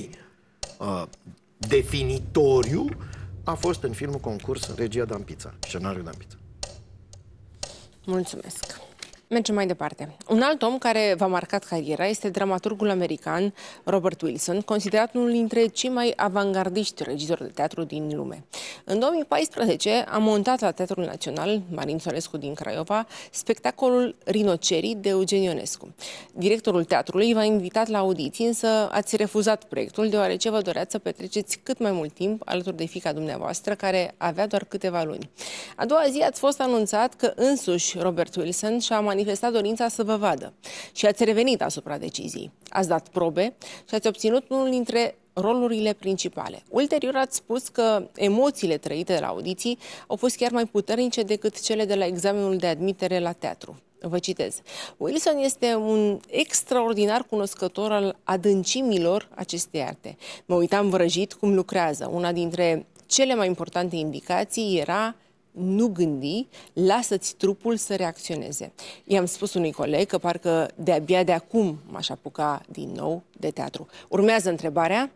semi-definitoriu, a fost în filmul Concurs, regia Dan Pița, scenariul Dan Pița. Mulțumesc. Mergem mai departe. Un alt om care v-a marcat cariera este dramaturgul american Robert Wilson, considerat unul dintre cei mai avangardiști regizori de teatru din lume. În 2014 a montat la Teatrul Național, Marin Sorescu din Craiova, spectacolul Rinocerii de Eugen Ionescu. Directorul teatrului v-a invitat la audiții, însă ați refuzat proiectul deoarece vă doreați să petreceți cât mai mult timp alături de fiica dumneavoastră, care avea doar câteva luni. A doua zi ați fost anunțat că însuși Robert Wilson și-a manifestat dorința să vă vadă și ați revenit asupra deciziei. Ați dat probe și ați obținut unul dintre rolurile principale. Ulterior ați spus că emoțiile trăite de la audiții au fost chiar mai puternice decât cele de la examenul de admitere la teatru. Vă citez. Wilson este un extraordinar cunoscător al adâncimilor acestei arte. Mă uitam vrăjit cum lucrează. Una dintre cele mai importante indicații era: nu gândi, lasă-ți trupul să reacționeze. I-am spus unui coleg că parcă de-abia de acum m-aș apuca din nou de teatru. Urmează întrebarea: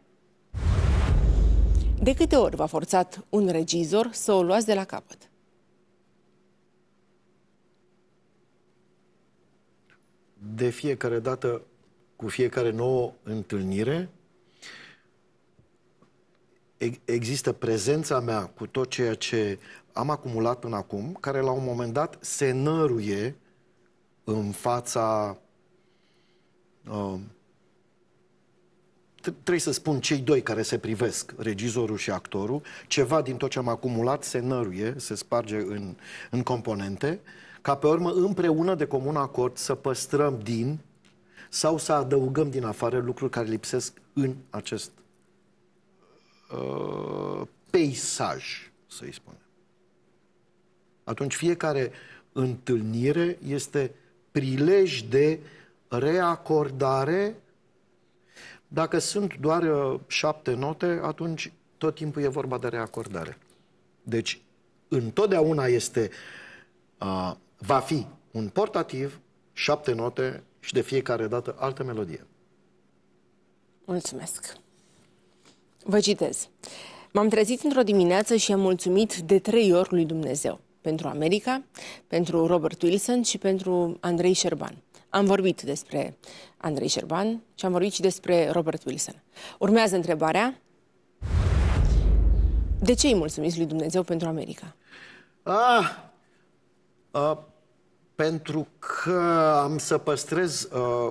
de câte ori v-a forțat un regizor să o luați de la capăt? De fiecare dată, cu fiecare nouă întâlnire, există prezența mea cu tot ceea ce am acumulat până acum, care la un moment dat se năruie în fața, trebuie să spun, cei doi care se privesc, regizorul și actorul. Ceva din tot ce am acumulat se năruie, se sparge în componente, ca pe urmă împreună de comun acord să păstrăm din sau să adăugăm din afară lucruri care lipsesc în acest peisaj, să-i spunem. Atunci fiecare întâlnire este prilej de reacordare. Dacă sunt doar 7 note, atunci tot timpul e vorba de reacordare. Deci întotdeauna va fi un portativ, 7 note și de fiecare dată altă melodie. Mulțumesc. Vă citez. M-am trezit într-o dimineață și am mulțumit de 3 ori lui Dumnezeu. Pentru America, pentru Robert Wilson și pentru Andrei Șerban. Am vorbit despre Andrei Șerban și am vorbit și despre Robert Wilson. Urmează întrebarea: de ce îi mulțumiți lui Dumnezeu pentru America? Pentru că am să păstrez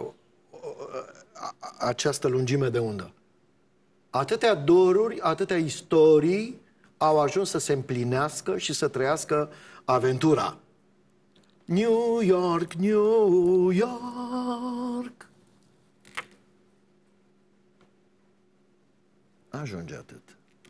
această lungime de undă. Atâtea doruri, atâtea istorii au ajuns să se împlinească și să trăiască aventura. New York, New York. Ajunge atât.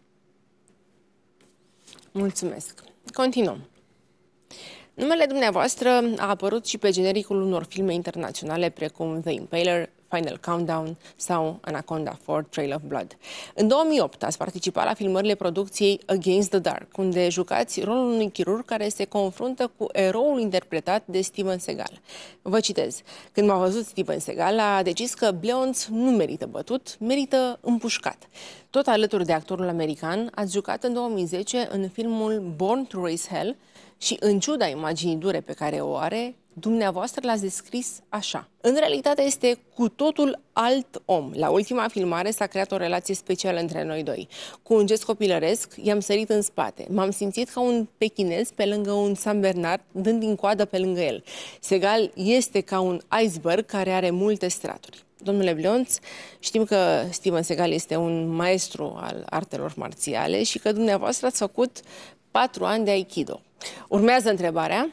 Mulțumesc. Continuăm. Numele dumneavoastră a apărut și pe genericul unor filme internaționale precum The Impaler, Final Countdown sau Anaconda 4, Trail of Blood. În 2008 ați participat la filmările producției Against the Dark, unde jucați rolul unui chirurg care se confruntă cu eroul interpretat de Steven Seagal. Vă citez. Când m-a văzut Steven Seagal, a decis că Bleons nu merită bătut, merită împușcat. Tot alături de actorul american, ați jucat în 2010 în filmul Born to Raise Hell și, în ciuda imaginii dure pe care o are, dumneavoastră l-ați descris așa. În realitate este cu totul alt om. La ultima filmare s-a creat o relație specială între noi doi. Cu un gest copilăresc, i-am sărit în spate. M-am simțit ca un pechinez pe lângă un San Bernard, dând din coadă pe lângă el. Seagal este ca un iceberg care are multe straturi. Domnule Bleonț, știm că Steven Seagal este un maestru al artelor marțiale și că dumneavoastră ați făcut 4 ani de Aikido. Urmează întrebarea: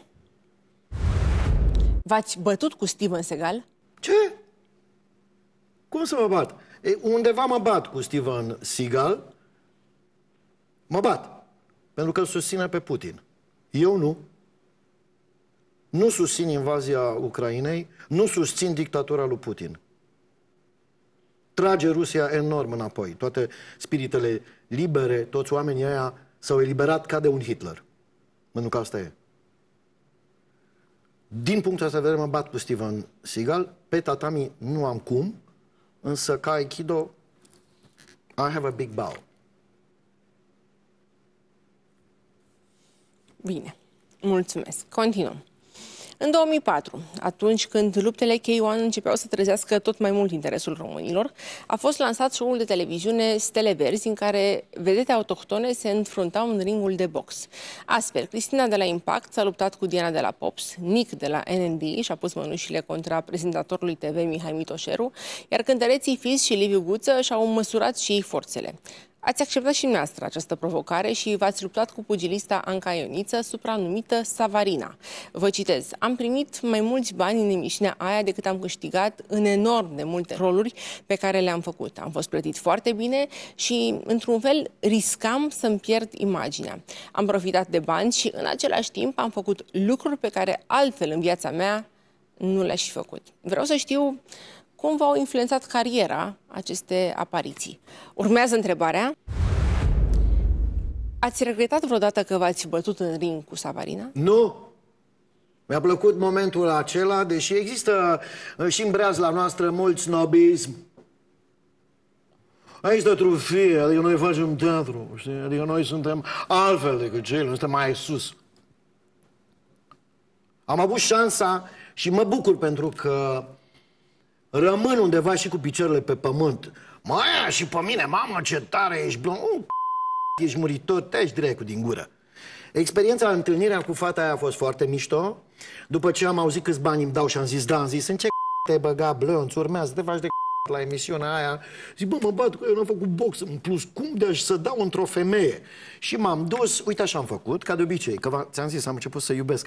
v-ați bătut cu Steven Seagal? Ce? Cum să mă bat? Undeva mă bat cu Steven Seagal. Mă bat. Pentru că îl susține pe Putin. Eu nu. Nu susțin invazia Ucrainei, nu susțin dictatura lui Putin. Trage Rusia enorm înapoi. Toate spiritele libere, toți oamenii ăia s-au eliberat ca de un Hitler. Pentru că asta e. Din punctul ăsta de vedere mă bat cu Steven Seagal. Pe tatami nu am cum, însă ca Aikido I have a big bow. Bine, mulțumesc. Continuăm. În 2004, atunci când luptele K1 începeau să trezească tot mai mult interesul românilor, a fost lansat show-ul de televiziune Stele Verzi, în care vedete autohtone se înfruntau în ringul de box. Astfel, Cristina de la Impact s-a luptat cu Diana de la Pops, Nic de la NND și-a pus mănușile contra prezentatorului TV Mihai Mitoșeru, iar cântăreții Fiz și Liviu Guță și-au măsurat și ei forțele. Ați acceptat și dumneavoastră această provocare și v-ați luptat cu pugilista Anca Ioniță, supranumită Savarina. Vă citez: am primit mai mulți bani în emisiunea aia decât am câștigat în enorm de multe roluri pe care le-am făcut. Am fost plătit foarte bine și, într-un fel, riscam să-mi pierd imaginea. Am profitat de bani și, în același timp, am făcut lucruri pe care altfel în viața mea nu le-aș fi făcut. Vreau să știu cum v-au influențat cariera aceste apariții. Urmează întrebarea. Ați regretat vreodată că v-ați bătut în ring cu Savarina? Nu. Mi-a plăcut momentul acela, deși există și în breazla noastră mult snobism. Există trufie, adică noi facem teatru, știi? Adică noi suntem altfel decât ceilalți, suntem mai sus. Am avut șansa și mă bucur pentru că rămân undeva și cu picioarele pe pământ. Mă ia și pe mine, mamă, ce tare ești, blond, ești muritor, te-aș dracu din gură. Experiența, întâlnirea cu fata aia a fost foarte mișto. După ce am auzit câți bani îmi dau și am zis, da, am zis, în ce te-ai băgat, blond, urmează, te faci de la emisiunea aia. Zic, bă, mă bat, că eu n-am făcut box în plus, cum de-aș să dau într-o femeie? Și m-am dus, uite așa am făcut, ca de obicei, că ți-am zis, am început să iubesc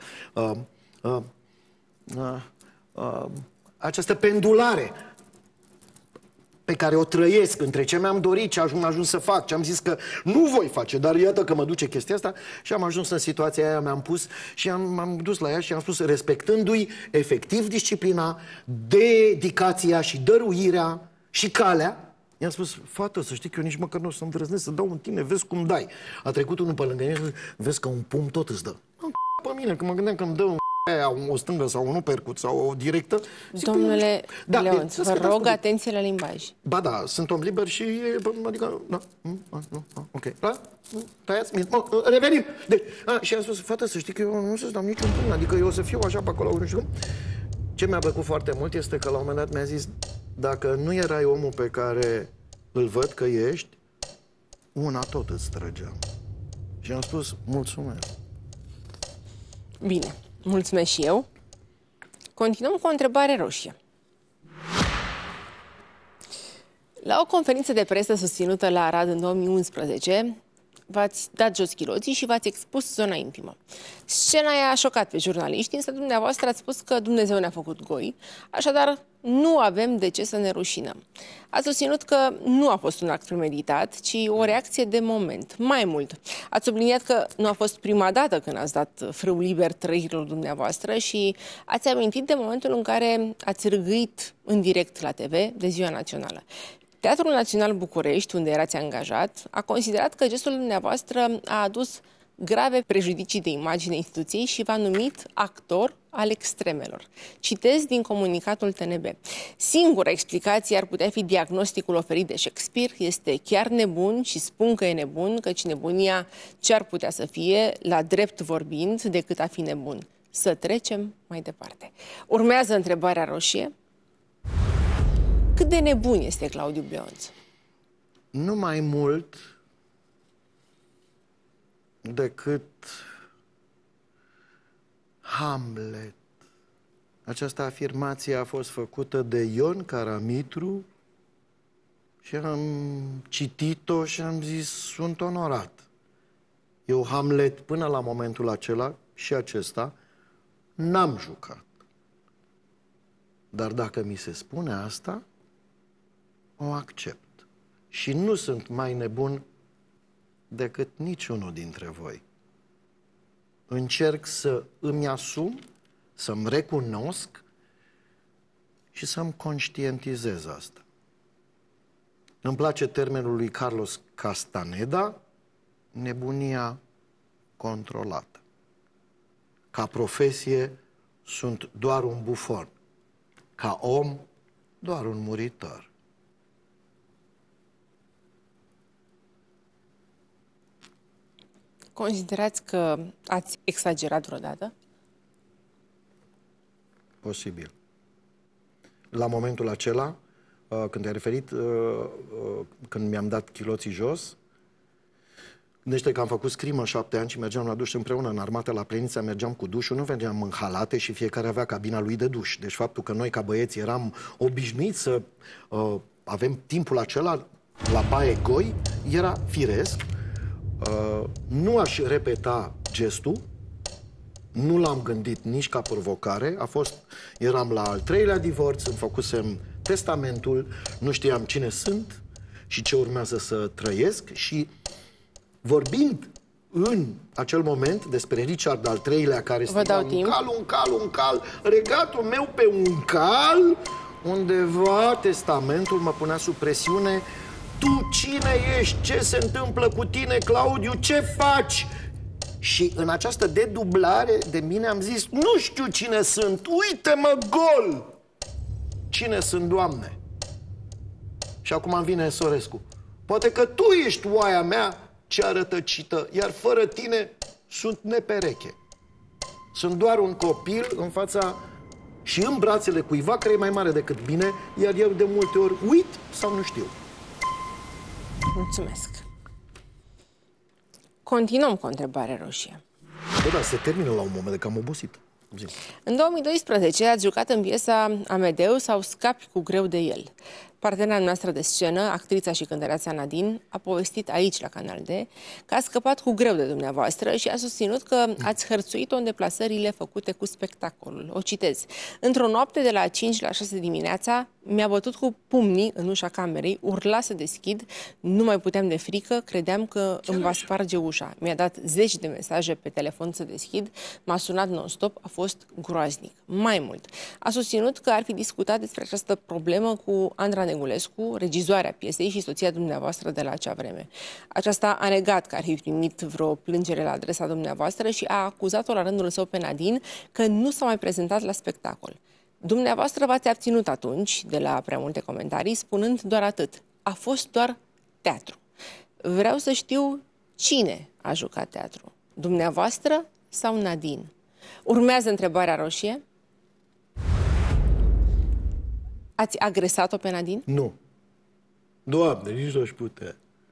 această pendulare pe care o trăiesc între ce mi-am dorit, ce am ajuns să fac, ce am zis că nu voi face, dar iată că mă duce chestia asta și am ajuns în situația aia, mi-am pus și m-am dus la ea și am spus, respectându-i efectiv disciplina, dedicația și dăruirea și calea, i-am spus, fată, să știi că eu nici măcar nu o să îndrăznesc să dau în tine, vezi cum dai. A trecut unul pe lângă mine, vezi că un pumn tot îți dă. Pe mine, că mă gândeam că îmi dă o stângă sau un uppercut sau o directă. Domnule Leonț, vă rog atenție la limbaj. Ba da, sunt om liber și, adică, da, ok, da, tăiați, revenim. Deci, și am spus, fată, să știi că eu nu să-ți dau niciun pumn, adică eu o să fiu așa pe acolo, nu știu cum. Ce mi-a plăcut foarte mult este că la un moment dat mi-a zis, dacă nu erai omul pe care îl văd că ești, una tot îți trăgeam. Și am spus, mulțumesc. Bine. Mulțumesc și eu. Continuăm cu o întrebare roșie. La o conferință de presă susținută la Arad în 2011, v-ați dat jos chiloții și v-ați expus zona intimă. Scena aia a șocat pe jurnaliști, însă dumneavoastră ați spus că Dumnezeu ne-a făcut goi, așadar nu avem de ce să ne rușinăm. Ați susținut că nu a fost un act premeditat, ci o reacție de moment. Mai mult, ați subliniat că nu a fost prima dată când ați dat frâu liber trăirilor dumneavoastră și ați amintit de momentul în care ați râgâit în direct la TV de Ziua Națională. Teatrul Național București, unde erați angajat, a considerat că gestul dumneavoastră a adus grave prejudicii de imagine instituției și v-a numit actor al extremelor. Citez din comunicatul TNB. Singura explicație ar putea fi diagnosticul oferit de Shakespeare. Este chiar nebun și spun că e nebun, căci nebunia ce ar putea să fie, la drept vorbind, decât a fi nebun. Să trecem mai departe. Urmează întrebarea roșie. Cât de nebun este Claudiu Bleonț? Nu mai mult decât Hamlet. Această afirmație a fost făcută de Ion Caramitru și am citit-o și am zis, sunt onorat. Eu Hamlet până la momentul acela și acesta n-am jucat. Dar dacă mi se spune asta, o accept. Și nu sunt mai nebun decât niciunul dintre voi. Încerc să îmi asum, să-mi recunosc și să-mi conștientizez asta. Îmi place termenul lui Carlos Castaneda, nebunia controlată. Ca profesie sunt doar un bufon. Ca om, doar un muritor. Considerați că ați exagerat vreodată? Posibil. La momentul acela, când te-ai referit, când mi-am dat chiloții jos, gândește că am făcut scrimă 7 ani și mergeam la duș împreună în armată la Plenița, mergeam cu dușul, nu mergeam în halate și fiecare avea cabina lui de duș. Deci faptul că noi ca băieți eram obișnuiți să avem timpul acela, la Baie Goi, era firesc. Nu aș repeta gestul, nu l-am gândit nici ca provocare. Eram la al 3-lea divorț, îmi făcusem testamentul, nu știam cine sunt și ce urmează să trăiesc. Și vorbind în acel moment despre Richard al III-lea, care striga un cal, regatul meu pe un cal, undeva testamentul mă punea sub presiune. Tu cine ești? Ce se întâmplă cu tine, Claudiu? Ce faci? Și în această dedublare de mine am zis, nu știu cine sunt, uite-mă gol! Cine sunt, Doamne? Și acum îmi vine Esorescu. Poate că tu ești oaia mea cea rătăcită, iar fără tine sunt nepereche. Sunt doar un copil în fața și în brațele cuiva care e mai mare decât mine, iar eu de multe ori uit sau nu știu. Mulțumesc. Continuăm cu o întrebare roșie. Da, se termină la un moment, că am obosit. În 2012 ați jucat în piesa Amedeus sau Scapi cu greu de el. Partenera noastră de scenă, actrița și cântăreața Nadine, a povestit aici, la Canal D, că a scăpat cu greu de dumneavoastră și a susținut că ați hărțuit-o în deplasările făcute cu spectacolul. O citez. Într-o noapte de la 5 la 6 dimineața, mi-a bătut cu pumnii în ușa camerei, urla să deschid, nu mai puteam de frică, credeam că îmi va sparge ușa. Mi-a dat 10 de mesaje pe telefon să deschid, m-a sunat non-stop, a fost groaznic. Mai mult, a susținut că ar fi discutat despre această problemă cu Andra Negulescu, regizoarea piesei și soția dumneavoastră de la acea vreme. Aceasta a negat că ar fi primit vreo plângere la adresa dumneavoastră și a acuzat-o la rândul său pe Nadine că nu s-a mai prezentat la spectacol. Dumneavoastră v-ați abținut atunci de la prea multe comentarii, spunând doar atât. A fost doar teatru. Vreau să știu cine a jucat teatru. Dumneavoastră sau Nadine? Urmează întrebarea roșie. Ați agresat-o pe Nadine? Nu. Doamne, nici nu aș putea.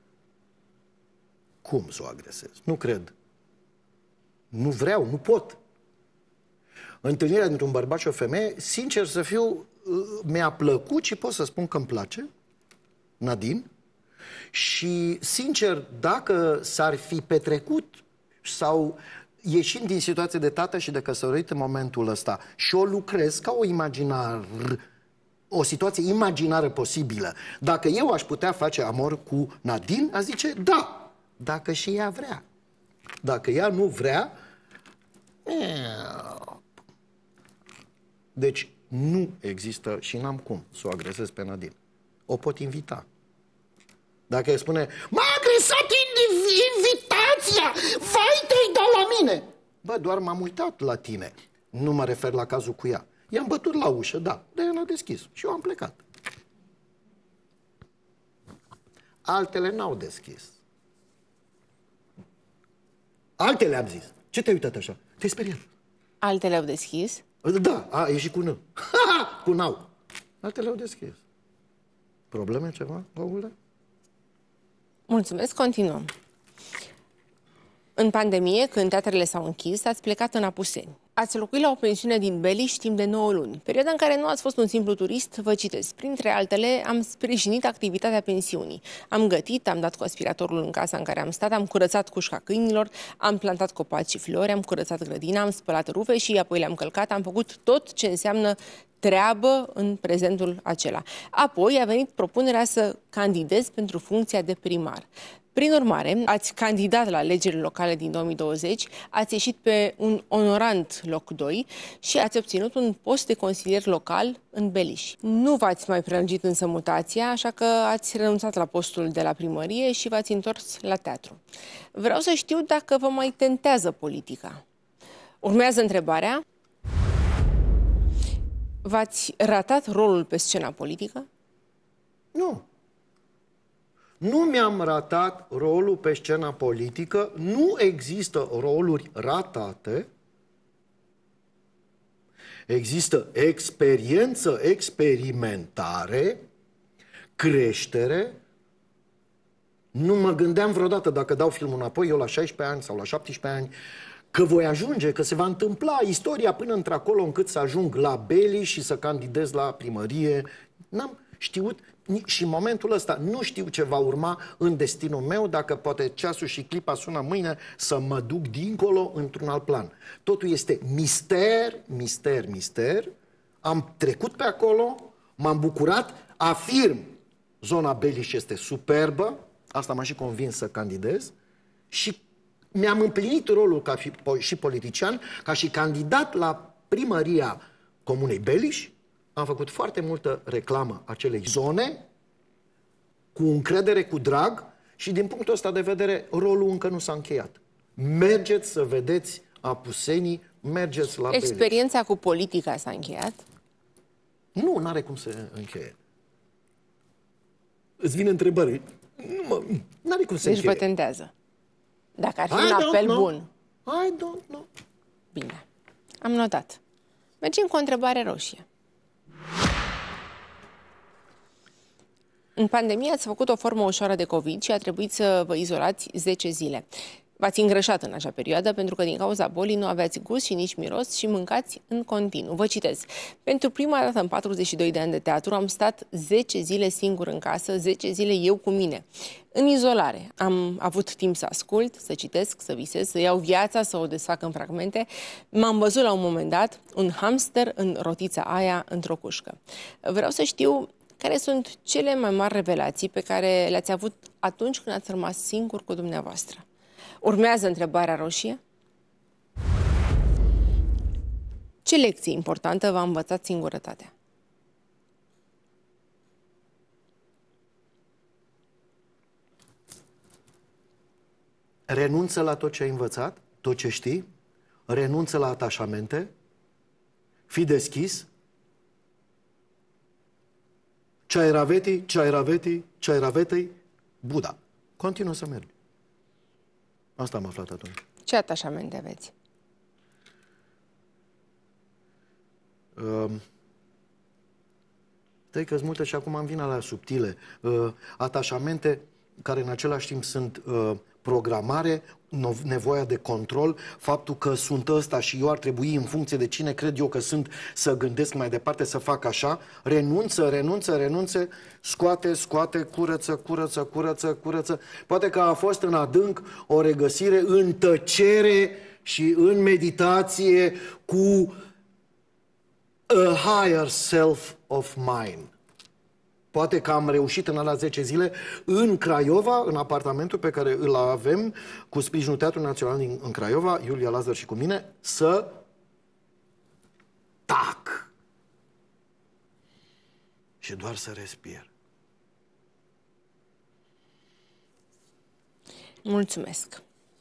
Cum să o agresez? Nu cred. Nu vreau, nu pot. Întâlnirea dintre un bărbat și o femeie, sincer să fiu, mi-a plăcut și pot să spun că îmi place, Nadine. Și, sincer, dacă s-ar fi petrecut sau ieșind din situație de tată și de căsătorit în momentul ăsta și o lucrez ca o situație imaginară posibilă, dacă eu aș putea face amor cu Nadine, aș zice da, dacă și ea vrea. Dacă ea nu vrea, deci nu există și n-am cum să o agresez pe Nadine. O pot invita. Dacă îi spune, m-a agresat invitația, vai te-ai dat la mine. Bă, doar m-am uitat la tine. Nu mă refer la cazul cu ea. I-am bătut la ușă, da, de ea n-a deschis și eu am plecat. Altele n-au deschis. Altele am zis. Ce te-ai uitat așa? Te-ai speriat. Altele au deschis? Da, a ieșit cu N. Cu N-au. Altele au deschis. Probleme ceva, Paule? Mulțumesc, continuăm. În pandemie, când teatrele s-au închis, ați plecat în Apuseni. Ați locuit la o pensiune din Beliș timp de 9 luni. Perioada în care nu ați fost un simplu turist, vă citesc. Printre altele, am sprijinit activitatea pensiunii. Am gătit, am dat cu aspiratorul în casa în care am stat, am curățat cușca câinilor, am plantat copaci și flori, am curățat grădina, am spălat rufe și apoi le-am călcat, am făcut tot ce înseamnă treabă în prezentul acela. Apoi a venit propunerea să candidez pentru funcția de primar. Prin urmare, ați candidat la alegerile locale din 2020, ați ieșit pe un onorant loc 2 și ați obținut un post de consilier local în Beliș. Nu v-ați mai prelungit însă mutația, așa că ați renunțat la postul de la primărie și v-ați întors la teatru. Vreau să știu dacă vă mai tentează politica. Urmează întrebarea. V-ați ratat rolul pe scena politică? Nu. Nu mi-am ratat rolul pe scena politică, nu există roluri ratate, există experiență, experimentare, creștere. Nu mă gândeam vreodată, dacă dau filmul înapoi, eu la 16 ani sau la 17 ani, că voi ajunge, că se va întâmpla istoria până într-acolo încât să ajung la Beliș și să candidez la primărie. știut și în momentul ăsta nu știu ce va urma în destinul meu, dacă poate ceasul și clipa sună mâine să mă duc dincolo într-un alt plan. Totul este mister, mister, mister. Am trecut pe acolo, m-am bucurat, afirm, zona Beliș este superbă, asta m-a și convins să candidez și mi-am împlinit rolul ca și politician, ca și candidat la primăria Comunei Beliș. Am făcut foarte multă reclamă acelei zone, cu încredere, cu drag și din punctul ăsta de vedere, rolul încă nu s-a încheiat. Mergeți să vedeți apusenii, mergeți la Beliș. Experiența cu politica s-a încheiat? Nu, n-are cum să încheie. Îți vine întrebări. N-are cum să deci încheie. vă tentează. Dacă ar fi un apel bun. I don't know. Bine. Am notat. Mergem cu o întrebare roșie. În pandemie ați făcut o formă ușoară de COVID și a trebuit să vă izolați 10 zile. V-ați îngrășat în acea perioadă pentru că din cauza bolii nu aveați gust și nici miros și mâncați în continuu. Vă citez. Pentru prima dată în 42 de ani de teatru am stat 10 zile singur în casă, 10 zile eu cu mine. În izolare. Am avut timp să ascult, să citesc, să visez, să iau viața, să o desfac în fragmente. M-am văzut la un moment dat un hamster în rotița aia într-o cușcă. Vreau să știu care sunt cele mai mari revelații pe care le-ați avut atunci când ați rămas singur cu dumneavoastră. Urmează întrebarea roșie. Ce lecție importantă v-a învățat singurătatea? Renunță la tot ce ai învățat, tot ce știi, renunță la atașamente, fii deschis. Ceairavetei, Buddha. Continuă să mergi. Asta am aflat atunci. Ce atașamente aveți? Că-s multe și acum îmi vin alea subtile. Atașamente care în același timp sunt programare, nevoia de control, faptul că sunt ăsta și eu ar trebui, în funcție de cine cred eu că sunt, să gândesc mai departe, să fac așa, renunță, scoate, curăță. Poate că a fost în adânc o regăsire în tăcere și în meditație cu a higher self of mine. Poate că am reușit în alea 10 zile în Craiova, în apartamentul pe care îl avem cu sprijinul Teatrului Național în Craiova, Iulia Lazar și cu mine, să tac și doar să respir. Mulțumesc.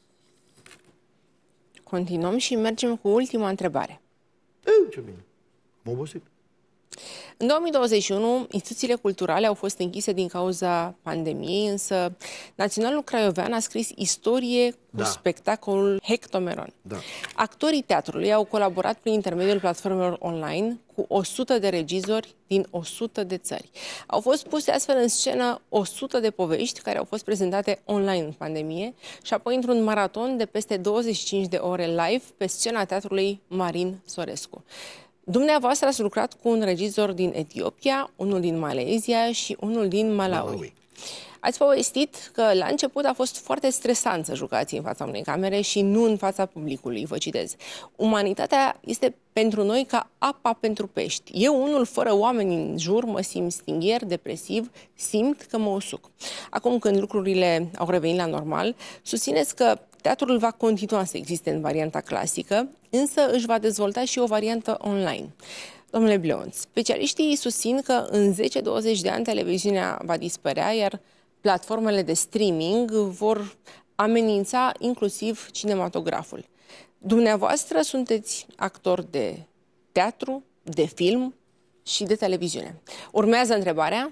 Continuăm și mergem cu ultima întrebare. Ce bine. M-am obosit. În 2021, instituțiile culturale au fost închise din cauza pandemiei, însă Naționalul Craiovean a scris istorie cu spectacolul Hectomeron. Da. Actorii teatrului au colaborat prin intermediul platformelor online cu 100 de regizori din 100 de țări. Au fost puse astfel în scenă 100 de povești care au fost prezentate online în pandemie și apoi într-un maraton de peste 25 de ore live pe scena teatrului Marin Sorescu. Dumneavoastră ați lucrat cu un regizor din Etiopia, unul din Malezia și unul din Malawi. Ați povestit că la început a fost foarte stresant să jucați în fața unei camere și nu în fața publicului, vă citez. Umanitatea este pentru noi ca apa pentru pești. Eu, unul fără oameni în jur, mă simt stingher, depresiv, simt că mă usuc. Acum când lucrurile au revenit la normal, susțineți că teatrul va continua să existe în varianta clasică, însă își va dezvolta și o variantă online. Domnule Bleonț, specialiștii susțin că în 10-20 de ani televiziunea va dispărea, iar platformele de streaming vor amenința inclusiv cinematograful. Dumneavoastră sunteți actor de teatru, de film și de televiziune. Urmează întrebarea.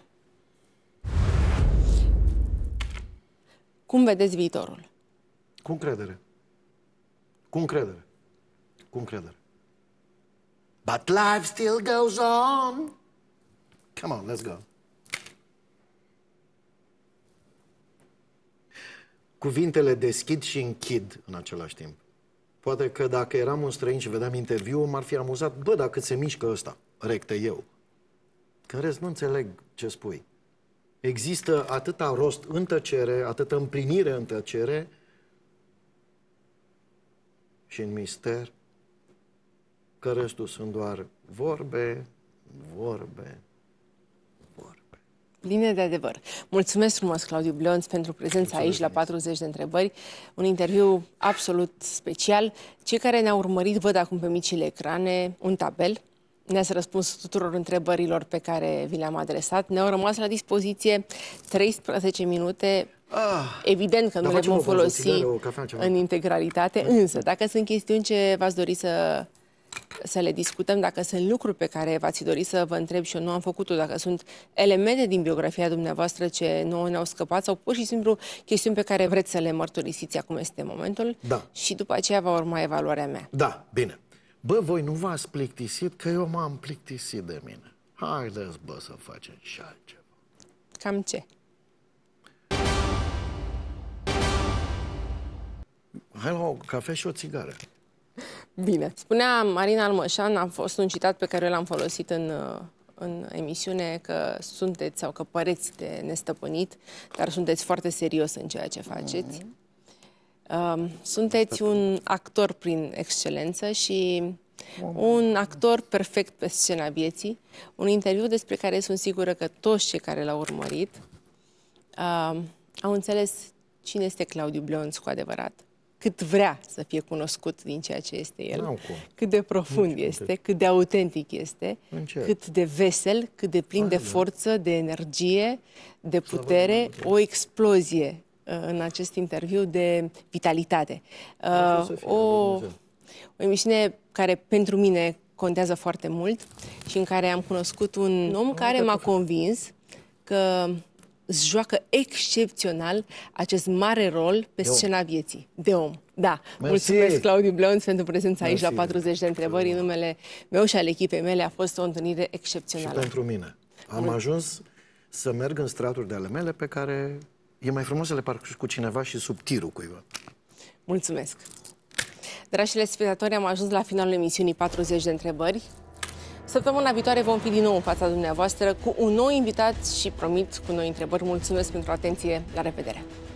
Cum vedeți viitorul? Cu încredere. Cu încredere. Cu încredere. But life still goes on. Come on, let's go. Cuvintele deschid și închid în același timp. Poate că dacă eram un străin și vedeam interviul, m-ar fi amuzat, bă, dar cât se mișcă ăsta, recte eu. Că în rest nu înțeleg ce spui. Există atâta rost în tăcere, atâta împlinire în tăcere și în mister, că restul sunt doar vorbe, vorbe, vorbe. Pline de adevăr. Mulțumesc frumos, Claudiu Bleonț, pentru prezența aici la 40 de întrebări. Un interviu absolut special. Cei care ne-au urmărit văd acum pe micile ecrane un tabel. Ne-ați răspuns tuturor întrebărilor pe care vi le-am adresat. Ne-au rămas la dispoziție 13 minute. Evident că nu le vom folosi în integralitate, însă dacă sunt chestiuni ce v-ați dori să le discutăm, dacă sunt lucruri pe care v-ați dori să vă întreb și eu nu am făcut-o, dacă sunt elemente din biografia dumneavoastră ce nouă ne-au scăpat sau pur și simplu chestiuni pe care vreți să le mărturisiți, acum este momentul, și după aceea va urma evaluarea mea. Da, bine. Bă, voi nu v-ați plictisit? Că eu m-am plictisit de mine. Haideți, bă, să facem și altceva. Cam ce? Hai la o cafea și o țigară. Bine. Spunea Marina Almășan, a fost un citat pe care l-am folosit în emisiune, că sunteți sau că păreți de nestăpânit, dar sunteți foarte serios în ceea ce faceți. Sunteți un actor prin excelență și un actor perfect pe scena vieții. Un interviu despre care sunt sigură că toți cei care l-au urmărit au înțeles cine este Claudiu Bleonț cu adevărat, cât vrea să fie cunoscut din ceea ce este el, cât de profund este, cât de autentic este, cât de vesel, cât de plin de forță, de energie, de putere, o explozie în acest interviu de vitalitate. O emisiune care pentru mine contează foarte mult și în care am cunoscut un om care m-a convins că îți joacă excepțional acest mare rol pe scena vieții, de om. Da, mulțumesc, Claudiu Bleonț, pentru prezența aici la 40 de întrebări. În numele meu și al echipei mele a fost o întâlnire excepțională. Și pentru mine. Am ajuns să merg în straturi de ale mele pe care e mai frumos să le parcurgi cu cineva și sub tirul cuiva. Mulțumesc. Dragi telespectatori, am ajuns la finalul emisiunii 40 de întrebări. Săptămâna viitoare vom fi din nou în fața dumneavoastră cu un nou invitat și promit cu noi întrebări. Mulțumesc pentru atenție. La revedere!